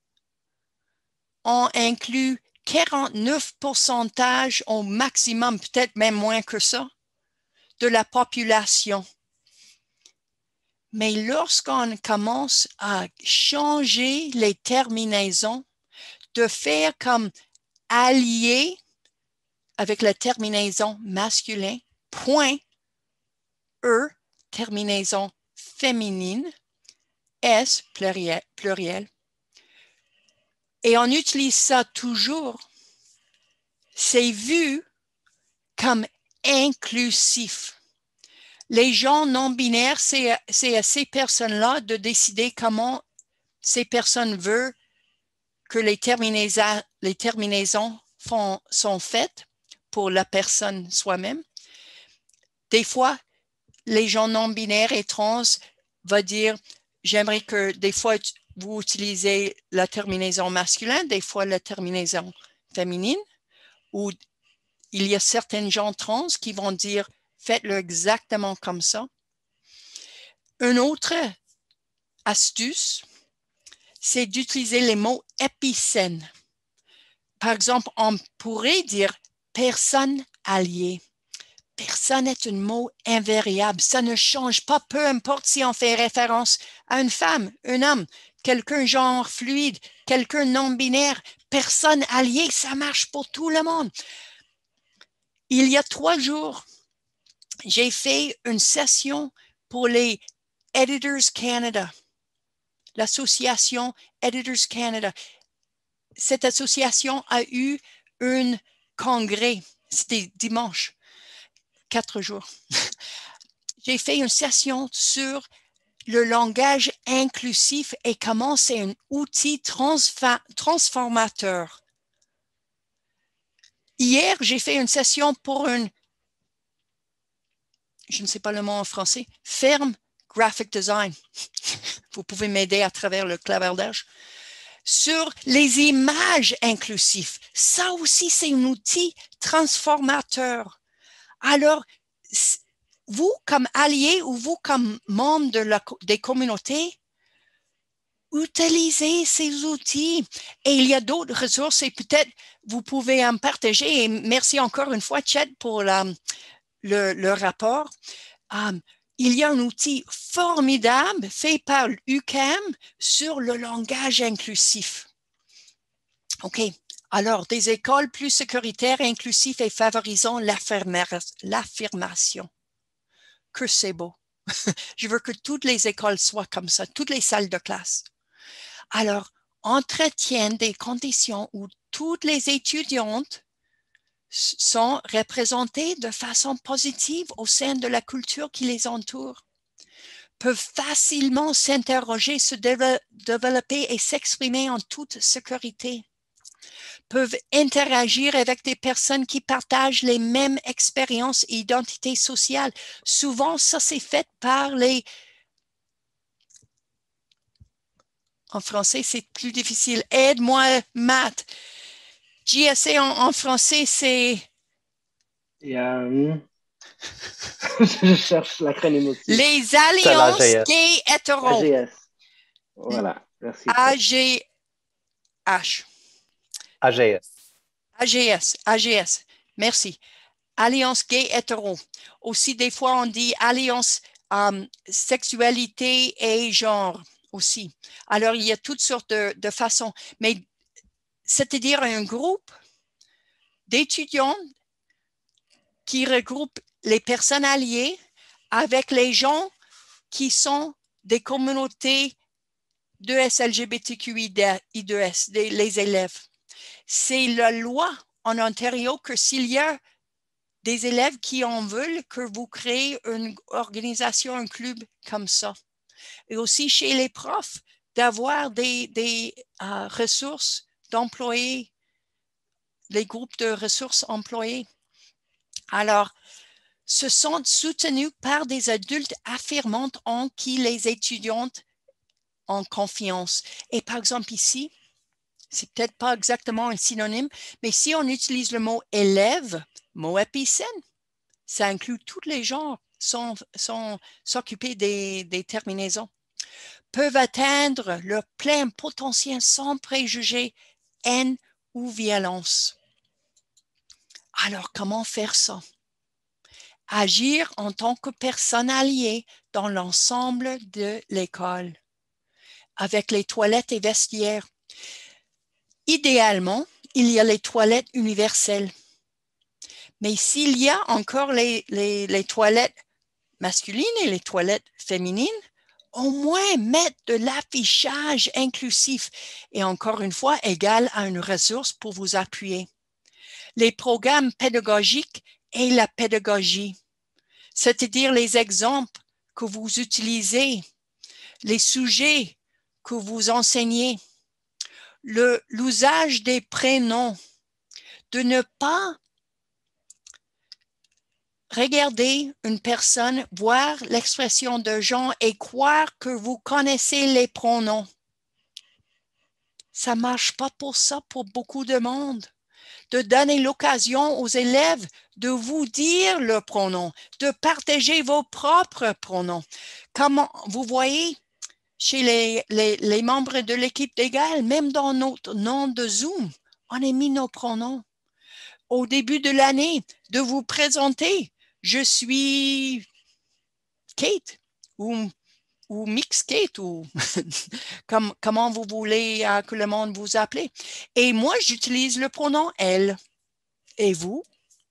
on inclut quarante-neuf pour cent au maximum, peut-être même moins que ça, de la population. Mais lorsqu'on commence à changer les terminaisons, de faire comme allié avec la terminaison masculin, point, E, terminaison féminine, S, pluriel, pluriel, et on utilise ça toujours, c'est vu comme inclusif. Les gens non-binaires, c'est, c'est à ces personnes-là de décider comment ces personnes veulent que les terminaisons, les terminaisons font, sont faites pour la personne soi-même. Des fois, les gens non-binaires et trans vont dire, j'aimerais que des fois, vous utilisez la terminaison masculine, des fois la terminaison féminine, ou il y a certains gens trans qui vont dire, faites-le exactement comme ça. Une autre astuce, c'est d'utiliser les mots épicènes. Par exemple, on pourrait dire personne alliée. Personne est un mot invariable. Ça ne change pas, peu importe si on fait référence à une femme, un homme, quelqu'un genre fluide, quelqu'un non-binaire. Personne alliée, ça marche pour tout le monde. Il y a trois jours, j'ai fait une session pour les Editors Canada, l'association Editors Canada. Cette association a eu un congrès, c'était dimanche, quatre jours. J'ai fait une session sur le langage inclusif et comment c'est un outil transformateur. Hier, j'ai fait une session pour une, je ne sais pas le mot en français, ferme graphic design. Vous pouvez m'aider à travers le clavardage. Sur les images inclusives. Ça aussi, c'est un outil transformateur. Alors, vous, comme alliés ou vous, comme membre de la, des communautés, utilisez ces outils. Et il y a d'autres ressources et peut-être vous pouvez en partager. Et merci encore une fois, Chet, pour la, le, le rapport. Um, il y a un outil formidable fait par l'U Q A M sur le langage inclusif. OK. Alors, des écoles plus sécuritaires, inclusives et favorisant l'affirmation. Que c'est beau. Je veux que toutes les écoles soient comme ça, toutes les salles de classe. Alors, entretiennent des conditions où toutes les étudiantes sont représentées de façon positive au sein de la culture qui les entoure, peuvent facilement s'interroger, se développer et s'exprimer en toute sécurité, peuvent interagir avec des personnes qui partagent les mêmes expériences et identités sociales. Souvent, ça c'est fait par les... En français, c'est plus difficile. Aide-moi, Matt. J S A en, en français, c'est... Il y a... Um... Je cherche l'acronyme aussi. Les alliances gays hétéros. A G S. Voilà, merci. A G H. A G S. A G S, A G S. Merci. Alliance gay hétéro. Aussi, des fois, on dit alliance um, sexualité et genre aussi. Alors, il y a toutes sortes de, de façons. Mais c'est-à-dire un groupe d'étudiants qui regroupe les personnes alliées avec les gens qui sont des communautés de S L G B T Q I deux S, des, les élèves. C'est la loi en Ontario que s'il y a des élèves qui en veulent, que vous créez une organisation, un club comme ça. Et aussi chez les profs, d'avoir des, des uh, ressources d'employés, les groupes de ressources employés. Alors, se sont soutenus par des adultes affirmant en qui les étudiantes ont confiance. Et par exemple ici, c'est peut-être pas exactement un synonyme, mais si on utilise le mot élève, mot épicène, ça inclut tous les genres, sont, sont, s'occuper des, des terminaisons, peuvent atteindre leur plein potentiel sans préjugés, haine ou violence. Alors, comment faire ça? Agir en tant que personne alliée dans l'ensemble de l'école, avec les toilettes et vestiaires. Idéalement, il y a les toilettes universelles. Mais s'il y a encore les, les, les toilettes masculines et les toilettes féminines, au moins mettre de l'affichage inclusif et encore une fois égal à une ressource pour vous appuyer. Les programmes pédagogiques et la pédagogie. c'est-à-dire les exemples que vous utilisez, les sujets que vous enseignez, le, l'usage des prénoms, de ne pas regarder une personne, voir l'expression de gens et croire que vous connaissez les pronoms. Ça ne marche pas pour ça pour beaucoup de monde. De donner l'occasion aux élèves de vous dire le pronom, de partager vos propres pronoms. Comme vous voyez chez les, les, les membres de l'équipe d'Égal, même dans notre nom de Zoom, on a mis nos pronoms. Au début de l'année, de vous présenter, je suis Kate ou, ou Mix Kate ou comme, comment vous voulez euh, que le monde vous appelle. Et moi, j'utilise le pronom elle. Et vous?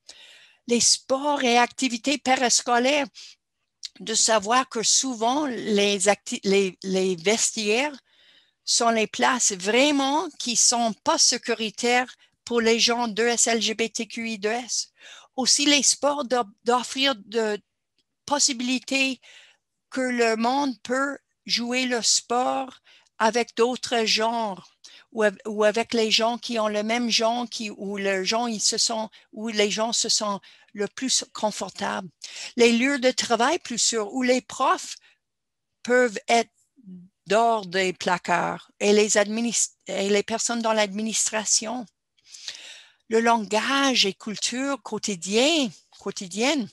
Les sports et activités périscolaires, de savoir que souvent les, les, les vestiaires sont les places vraiment qui ne sont pas sécuritaires pour les gens de S L G B T Q I deux S. Aussi, les sports d'offrir de possibilités que le monde peut jouer le sport avec d'autres genres ou, ou avec les gens qui ont le même genre qui, où, le gens, ils se sont, où les gens se sentent le plus confortables. Les lieux de travail plus sûrs où les profs peuvent être dehors des placards et les, administ- et les personnes dans l'administration. Le langage et culture quotidien, quotidienne.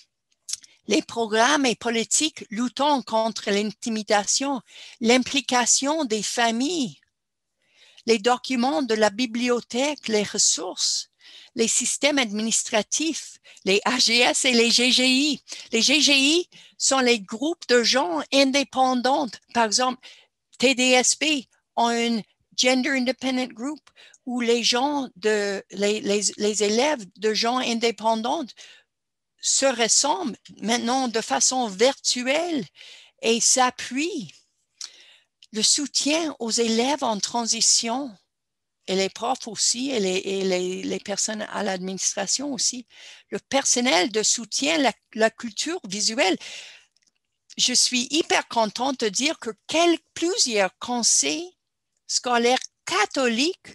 Les programmes et politiques luttant contre l'intimidation, l'implication des familles, les documents de la bibliothèque, les ressources, les systèmes administratifs, les A G S et les G G I. Les G G I sont les groupes de gens indépendants. Par exemple, T D S P ont un Gender Independent Group où les gens, de, les, les, les élèves de gens indépendants se ressemblent maintenant de façon virtuelle et s'appuient. Le soutien aux élèves en transition et les profs aussi et les, et les, les personnes à l'administration aussi. Le personnel de soutien, la, la culture visuelle. Je suis hyper contente de dire que quelques, plusieurs conseils scolaires catholiques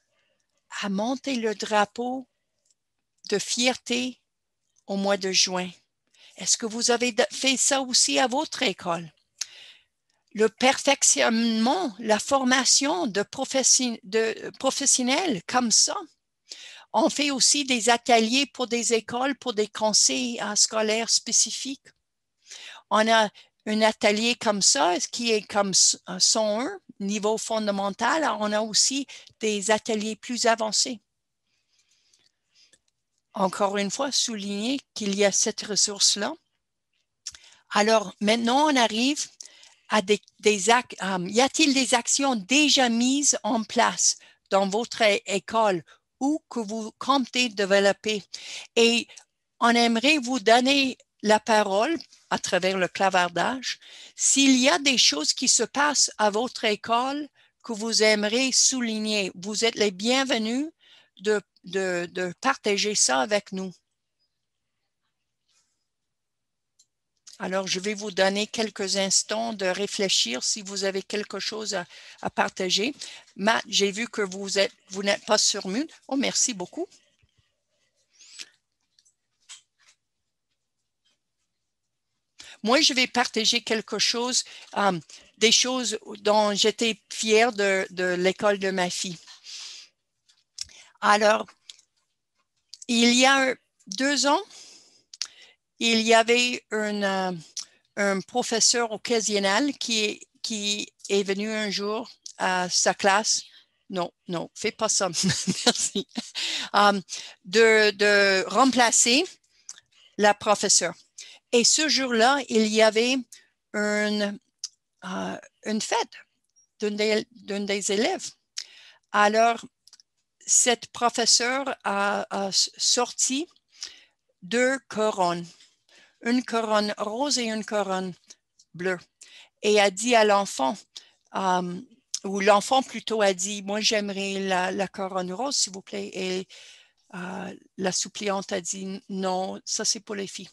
ont monté le drapeau de fierté au mois de juin. Est-ce que vous avez fait ça aussi à votre école? Le perfectionnement, la formation de, profession, de professionnels comme ça. On fait aussi des ateliers pour des écoles, pour des conseils scolaires spécifiques. On a un atelier comme ça, qui est comme son un, niveau fondamental. On a aussi des ateliers plus avancés. Encore une fois, souligner qu'il y a cette ressource-là. Alors, maintenant, on arrive à des, des actes. Um, y a-t-il des actions déjà mises en place dans votre école ou que vous comptez développer? Et on aimerait vous donner la parole à travers le clavardage. S'il y a des choses qui se passent à votre école que vous aimeriez souligner, vous êtes les bienvenus de, de, de partager ça avec nous. Alors, je vais vous donner quelques instants de réfléchir si vous avez quelque chose à, à partager. Matt, j'ai vu que vous êtes, vous n'êtes pas sur mute. Oh, merci beaucoup. Moi, je vais partager quelque chose, um, des choses dont j'étais fière de, de l'école de ma fille. Alors, il y a deux ans, il y avait une, uh, un professeur occasionnel qui, qui est venu un jour à sa classe. Non, non, fais pas ça. Merci. Um, de, de remplacer la professeure. Et ce jour-là, il y avait une, euh, une fête d'un des, d'un des élèves. Alors, cette professeure a, a sorti deux couronnes, une couronne rose et une couronne bleue, et a dit à l'enfant, um, ou l'enfant plutôt a dit, moi j'aimerais la, la couronne rose, s'il vous plaît. Et euh, la suppliante a dit, non, ça c'est pour les filles.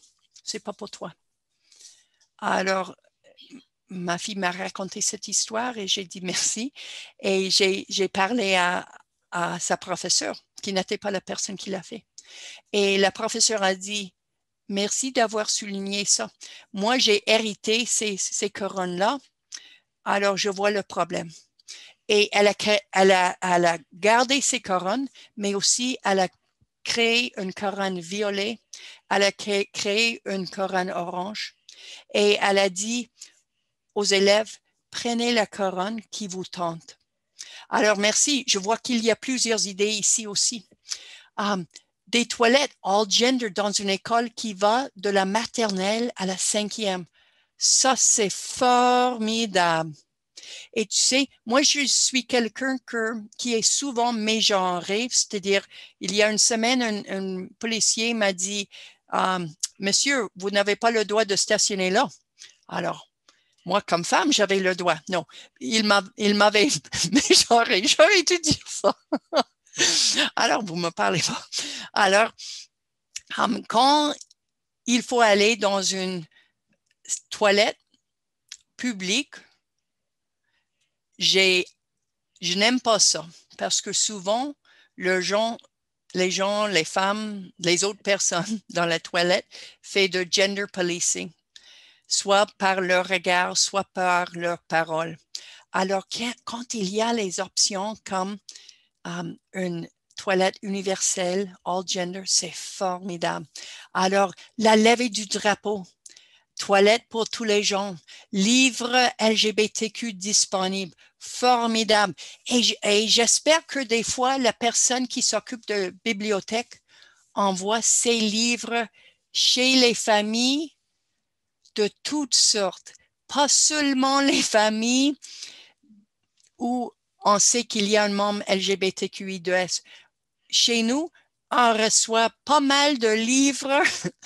c'est pas pour toi. Alors, ma fille m'a raconté cette histoire et j'ai dit merci. Et j'ai, j'ai parlé à, à sa professeure, qui n'était pas la personne qui l'a fait. Et la professeure a dit, merci d'avoir souligné ça. Moi, j'ai hérité ces, ces couronnes-là, alors je vois le problème. Et elle a, elle, a, elle a gardé ses couronnes, mais aussi elle a créé une couronne violet, elle a créé, créé une couronne orange et elle a dit aux élèves, prenez la couronne qui vous tente. Alors, merci. Je vois qu'il y a plusieurs idées ici aussi. Um, des toilettes all gender dans une école qui va de la maternelle à la cinquième. Ça, c'est formidable. Et tu sais, moi, je suis quelqu'un que, qui est souvent mégenré, c'est-à-dire, il y a une semaine, un, un policier m'a dit, um, Monsieur, vous n'avez pas le droit de stationner là. Alors, moi, comme femme, j'avais le droit. Non, il, m'a, il m'avait mégenré. J'aurais dû dire ça. Alors, vous ne me parlez pas. Alors, um, quand il faut aller dans une toilette publique, j'ai Je n'aime pas ça parce que souvent, le gens, les gens, les femmes, les autres personnes dans la toilette font de gender policing, soit par leur regard, soit par leurs paroles. Alors, quand il y a les options comme um, une toilette universelle, all gender, c'est formidable. Alors, la levée du drapeau, toilette pour tous les gens, livre L G B T Q disponible, formidable. Et, et j'espère que des fois, la personne qui s'occupe de bibliothèque envoie ses livres chez les familles de toutes sortes, pas seulement les familles où on sait qu'il y a un membre L G B T Q I deux S. Chez nous, on reçoit pas mal de livres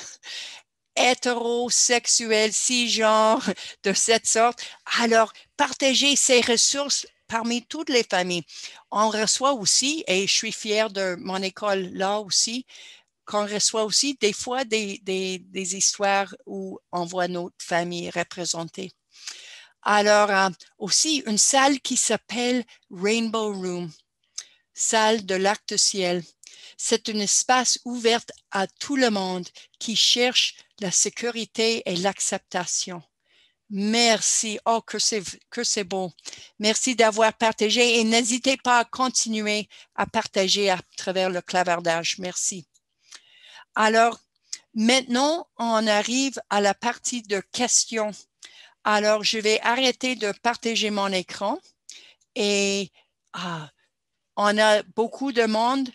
hétérosexuels, cisgenres, de cette sorte. Alors, partager ces ressources parmi toutes les familles. On reçoit aussi, et je suis fière de mon école là aussi, qu'on reçoit aussi des fois des, des, des histoires où on voit notre famille représentée. Alors, euh, aussi une salle qui s'appelle Rainbow Room, salle de l'arc-de-ciel. C'est un espace ouvert à tout le monde qui cherche la sécurité et l'acceptation. Merci. Oh, que c'est, que c'est beau. Merci d'avoir partagé et n'hésitez pas à continuer à partager à travers le clavardage. Merci. Alors, maintenant, on arrive à la partie de questions. Alors, je vais arrêter de partager mon écran et ah, on a beaucoup de monde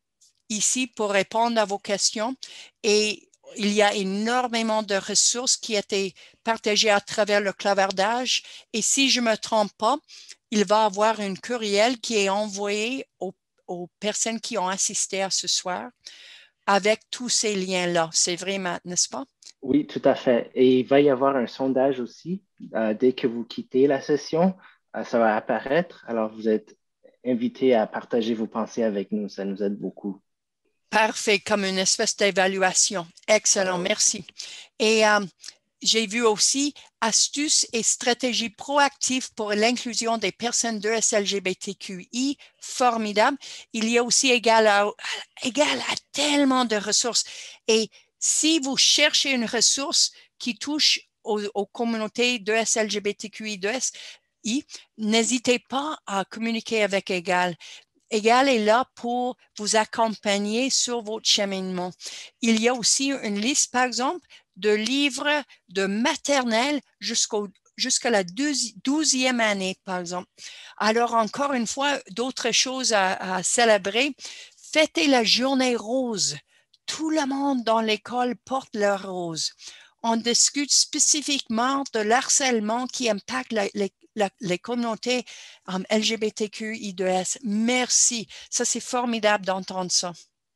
ici pour répondre à vos questions et il y a énormément de ressources qui étaient partagées à travers le clavardage et si je ne me trompe pas, il va y avoir un courriel qui est envoyé aux, aux personnes qui ont assisté à ce soir avec tous ces liens-là. C'est vrai, Matt, n'est-ce pas? Oui, tout à fait. Et il va y avoir un sondage aussi. Euh, dès que vous quittez la session, euh, ça va apparaître. Alors, vous êtes invités à partager vos pensées avec nous. Ça nous aide beaucoup. Parfait, comme une espèce d'évaluation. Excellent, merci. Et euh, j'ai vu aussi astuces et stratégies proactives pour l'inclusion des personnes de S L G B T Q I. Formidable. Il y a aussi égal à, égal à tellement de ressources. Et si vous cherchez une ressource qui touche aux, aux communautés de S L G B T Q I deux S, n'hésitez pas à communiquer avec Égal. Égal est là pour vous accompagner sur votre cheminement. Il y a aussi une liste, par exemple, de livres de maternelle jusqu'au jusqu'à la douzième année, par exemple. Alors, encore une fois, d'autres choses à, à célébrer. Fêtez la journée rose. Tout le monde dans l'école porte leur rose. On discute spécifiquement de l'harcèlement qui impacte la, les, la, les communautés um, L G B T Q I deux S. Merci. Ça, c'est formidable d'entendre ça.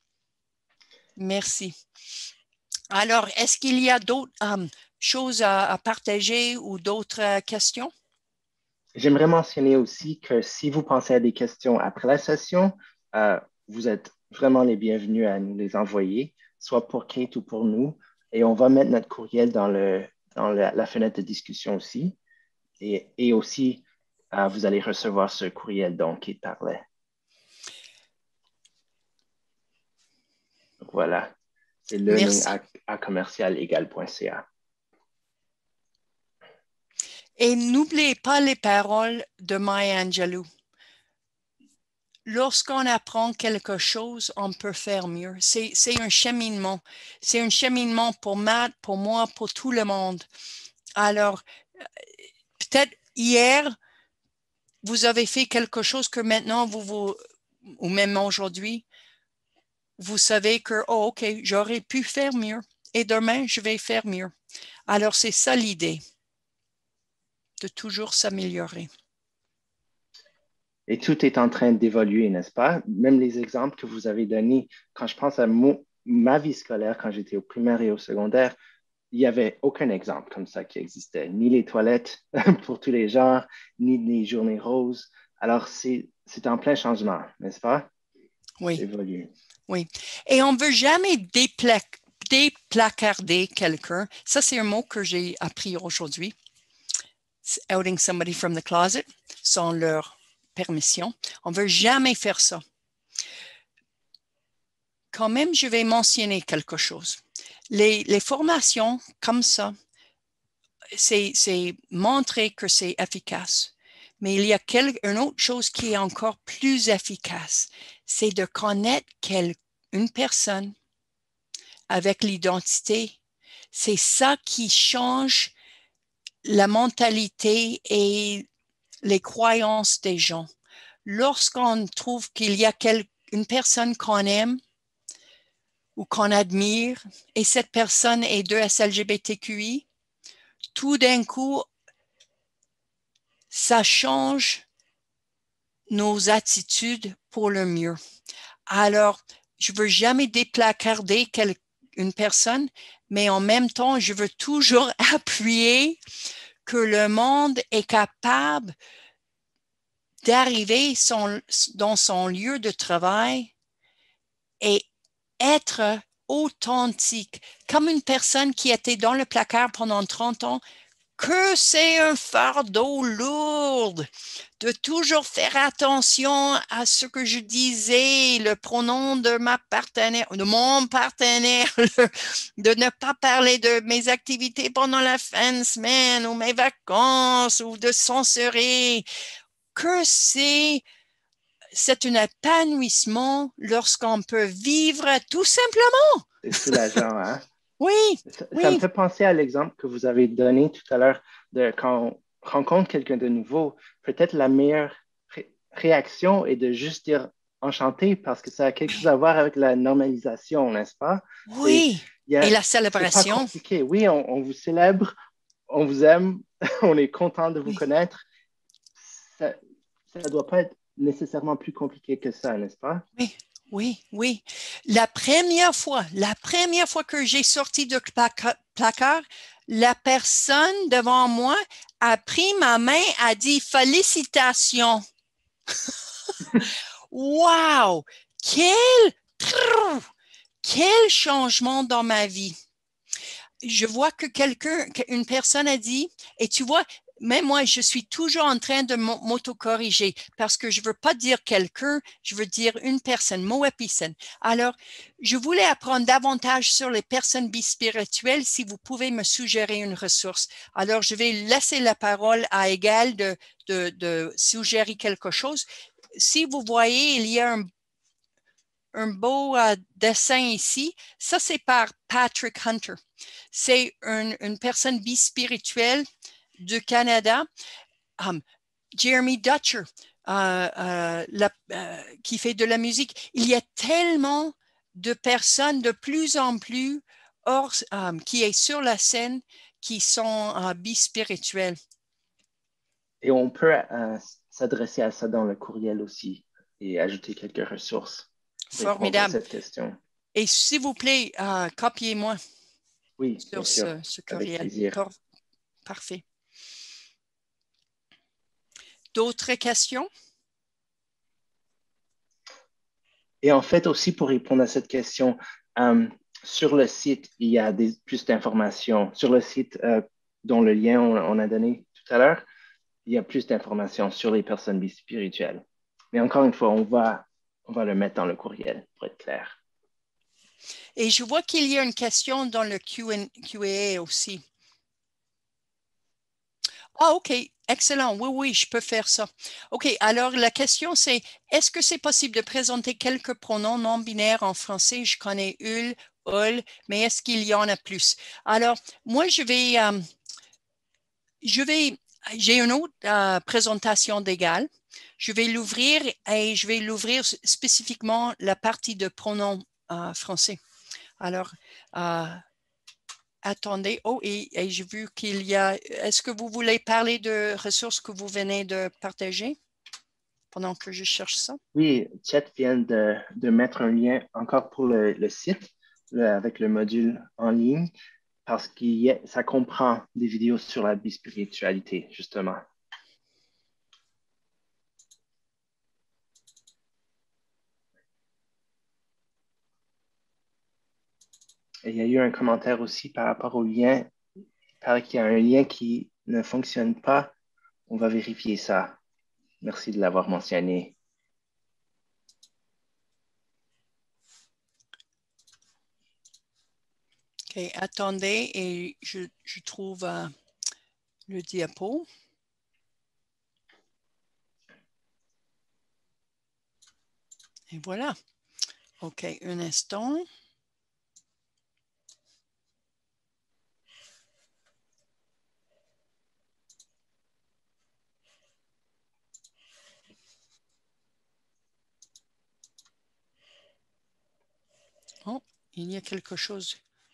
Merci. Alors, est-ce qu'il y a d'autres um, choses à, à partager ou d'autres uh, questions? J'aimerais mentionner aussi que si vous pensez à des questions après la session, euh, vous êtes vraiment les bienvenus à nous les envoyer, soit pour Kate ou pour nous. Et on va mettre notre courriel dans, le, dans la, la fenêtre de discussion aussi. Et, et aussi, euh, vous allez recevoir ce courriel donc, qui parlait. Donc, voilà, c'est learning à, à commercial égal point c a. Et n'oubliez pas les paroles de Maya Angelou. Lorsqu'on apprend quelque chose, on peut faire mieux. C'est, c'est un cheminement. C'est un cheminement pour Matt, pour moi, pour tout le monde. Alors, peut-être hier, vous avez fait quelque chose que maintenant, vous, vous ou même aujourd'hui, vous savez que, oh, OK, j'aurais pu faire mieux. Et demain, je vais faire mieux. Alors, c'est ça l'idée, de toujours s'améliorer. Et tout est en train d'évoluer, n'est-ce pas? Même les exemples que vous avez donnés, quand je pense à mon, ma vie scolaire, quand j'étais au primaire et au secondaire, il n'y avait aucun exemple comme ça qui existait. Ni les toilettes pour tous les genres, ni les journées roses. Alors, c'est, c'est en plein changement, n'est-ce pas? Oui. Ça évolue. Oui. Et on ne veut jamais dépla- déplacarder quelqu'un. Ça, c'est un mot que j'ai appris aujourd'hui. Outing somebody from the closet, sans leur permission. On ne veut jamais faire ça. Quand même, je vais mentionner quelque chose. Les, les formations comme ça, c'est, c'est montrer que c'est efficace. Mais il y a quelque, une autre chose qui est encore plus efficace, c'est de connaître quelle, une personne avec l'identité. C'est ça qui change la mentalité et les croyances des gens. Lorsqu'on trouve qu'il y a quel, une personne qu'on aime ou qu'on admire et cette personne est de S L G B T Q I, tout d'un coup, ça change nos attitudes pour le mieux. Alors, je ne veux jamais déplacarder quel, une personne, mais en même temps, je veux toujours appuyer que le monde est capable d'arriver son, dans son lieu de travail et être authentique, comme une personne qui était dans le placard pendant trente ans, que c'est un fardeau lourd de toujours faire attention à ce que je disais, le pronom de ma partenaire, de mon partenaire, de ne pas parler de mes activités pendant la fin de semaine ou mes vacances ou de censurer, que c'est c'est un épanouissement lorsqu'on peut vivre tout simplement. C'est soulageant, hein? Oui, ça, oui. Ça me fait penser à l'exemple que vous avez donné tout à l'heure de quand on rencontre quelqu'un de nouveau, peut-être la meilleure ré réaction est de juste dire enchanté parce que ça a quelque Oui. chose à voir avec la normalisation, n'est-ce pas? Oui, y a, et la c'est pas célébration. compliqué. Oui, on, on vous célèbre, on vous aime, on est content de vous Oui. connaître. Ça ne doit pas être nécessairement plus compliqué que ça, n'est-ce pas? Oui, oui, oui. La première fois, la première fois que j'ai sorti de placard, la personne devant moi a pris ma main, a dit félicitations. Wow! Quel, quel changement dans ma vie. Je vois que quelqu'un, une personne a dit, et tu vois, même moi, je suis toujours en train de m'auto-corriger parce que je veux pas dire quelqu'un, je veux dire une personne, Moepisen. Alors, je voulais apprendre davantage sur les personnes bispirituelles si vous pouvez me suggérer une ressource. Alors, je vais laisser la parole à Égal de, de, de suggérer quelque chose. Si vous voyez, il y a un un beau euh, dessin ici. Ça, c'est par Patrick Hunter. C'est un, une personne bispirituelle du Canada. Um, Jeremy Dutcher, euh, euh, la, euh, qui fait de la musique. Il y a tellement de personnes de plus en plus hors, um, qui est sur la scène qui sont uh, bispirituelles. Et on peut euh, s'adresser à ça dans le courriel aussi et ajouter quelques ressources. Formidable. À cette question. Et s'il vous plaît, euh, copiez-moi oui, sur ce, ce courriel. Avec plaisir. Par parfait. D'autres questions? Et en fait, aussi pour répondre à cette question, euh, sur le site, il y a des, plus d'informations. Sur le site euh, dont le lien on, on a donné tout à l'heure, il y a plus d'informations sur les personnes bispirituelles. Mais encore une fois, on va, on va le mettre dans le courriel pour être clair. Et je vois qu'il y a une question dans le Q and A aussi. Ah, OK. Excellent. Oui, oui, je peux faire ça. OK. Alors, la question, c'est, est-ce que c'est possible de présenter quelques pronoms non binaires en français? Je connais ul, ol, mais est-ce qu'il y en a plus? Alors, moi, je vais, euh, je vais, j'ai une autre euh, présentation d'égale. Je vais l'ouvrir et je vais l'ouvrir spécifiquement la partie de pronoms euh, français. Alors, euh, attendez. Oh, et, et j'ai vu qu'il y a... Est-ce que vous voulez parler de ressources que vous venez de partager pendant que je cherche ça? Oui, Chet vient de, de mettre un lien encore pour le, le site le- avec le module en ligne parce que ça comprend des vidéos sur la bispiritualité, justement. Et il y a eu un commentaire aussi par rapport au lien. Il paraît qu'il y a un lien qui ne fonctionne pas. On va vérifier ça. Merci de l'avoir mentionné. OK, attendez et je, je trouve euh, le diapo. Et voilà. OK, un instant. Oh, il y a quelque chose.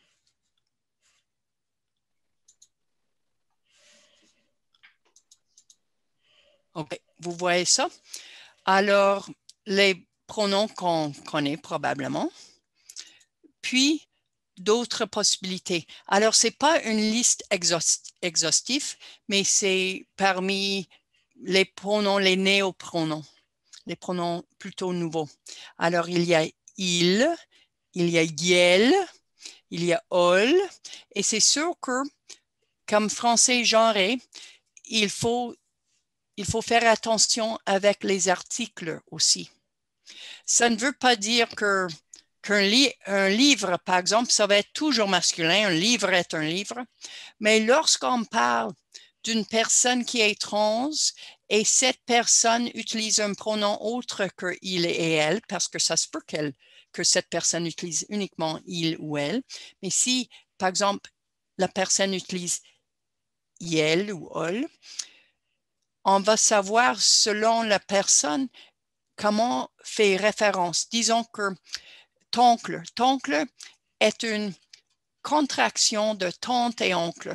OK, vous voyez ça? Alors, les pronoms qu'on connaît probablement, puis d'autres possibilités. Alors, ce n'est pas une liste exhaustive, mais c'est parmi les pronoms, les néopronoms, les pronoms plutôt nouveaux. Alors, il y a il, il y a yel, il y a ol, et c'est sûr que, comme français genré, il faut, il faut faire attention avec les articles aussi. Ça ne veut pas dire que qu'un li un livre, par exemple, ça va être toujours masculin, un livre est un livre, mais lorsqu'on parle d'une personne qui est trans et cette personne utilise un pronom autre que il et elle, parce que ça se peut qu'elle, que cette personne utilise uniquement il ou elle, mais si, par exemple, la personne utilise il ou ol, on va savoir selon la personne comment fait référence. Disons que toncle, toncle est une contraction de tante et oncle.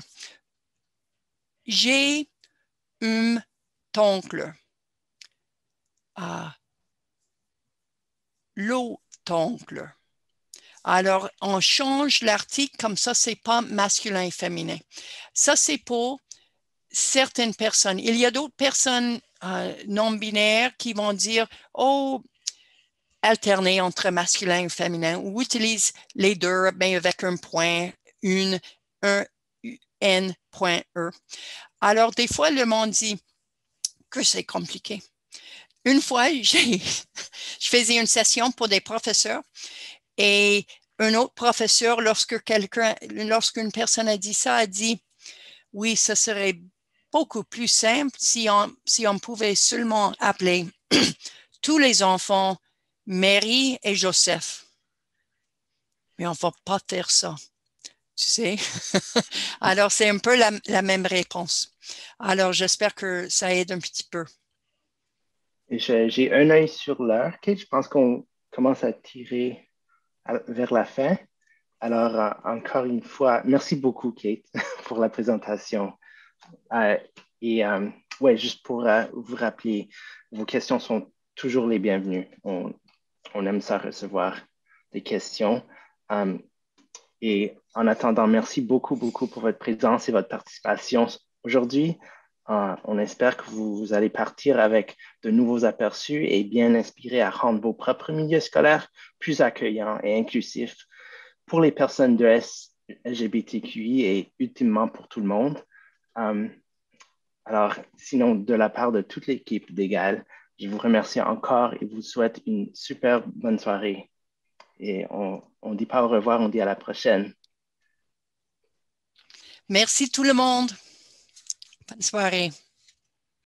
J'ai un toncle. Ah, l'autoncle. Alors, on change l'article comme ça, c'est pas masculin et féminin. Ça, c'est pour certaines personnes. Il y a d'autres personnes euh, non-binaires qui vont dire, oh, alterner entre masculin et féminin, ou utilisent les deux, mais avec un point, une, un, n, point, e. Alors, des fois, le monde dit que c'est compliqué. Une fois, je faisais une session pour des professeurs et un autre professeur, lorsque quelqu'un, lorsqu'une personne a dit ça, a dit, oui, ça serait beaucoup plus simple si on, si on pouvait seulement appeler tous les enfants Mary et Joseph. Mais on ne va pas faire ça, tu sais. Alors, c'est un peu la, la même réponse. Alors, j'espère que ça aide un petit peu. J'ai un œil sur l'heure, Kate. Je pense qu'on commence à tirer à, vers la fin. Alors, euh, encore une fois, merci beaucoup, Kate, pour la présentation. Euh, et euh, ouais, juste pour euh, vous rappeler, vos questions sont toujours les bienvenues. On, on aime ça recevoir des questions. Um, et en attendant, merci beaucoup, beaucoup pour votre présence et votre participation aujourd'hui. Uh, on espère que vous, vous allez partir avec de nouveaux aperçus et bien inspirés à rendre vos propres milieux scolaires plus accueillants et inclusifs pour les personnes de S L G B T Q I et ultimement pour tout le monde. Um, alors, sinon, de la part de toute l'équipe d'Égal, je vous remercie encore et vous souhaite une super bonne soirée. Et on ne dit pas au revoir, on dit à la prochaine. Merci tout le monde. Bonne soirée.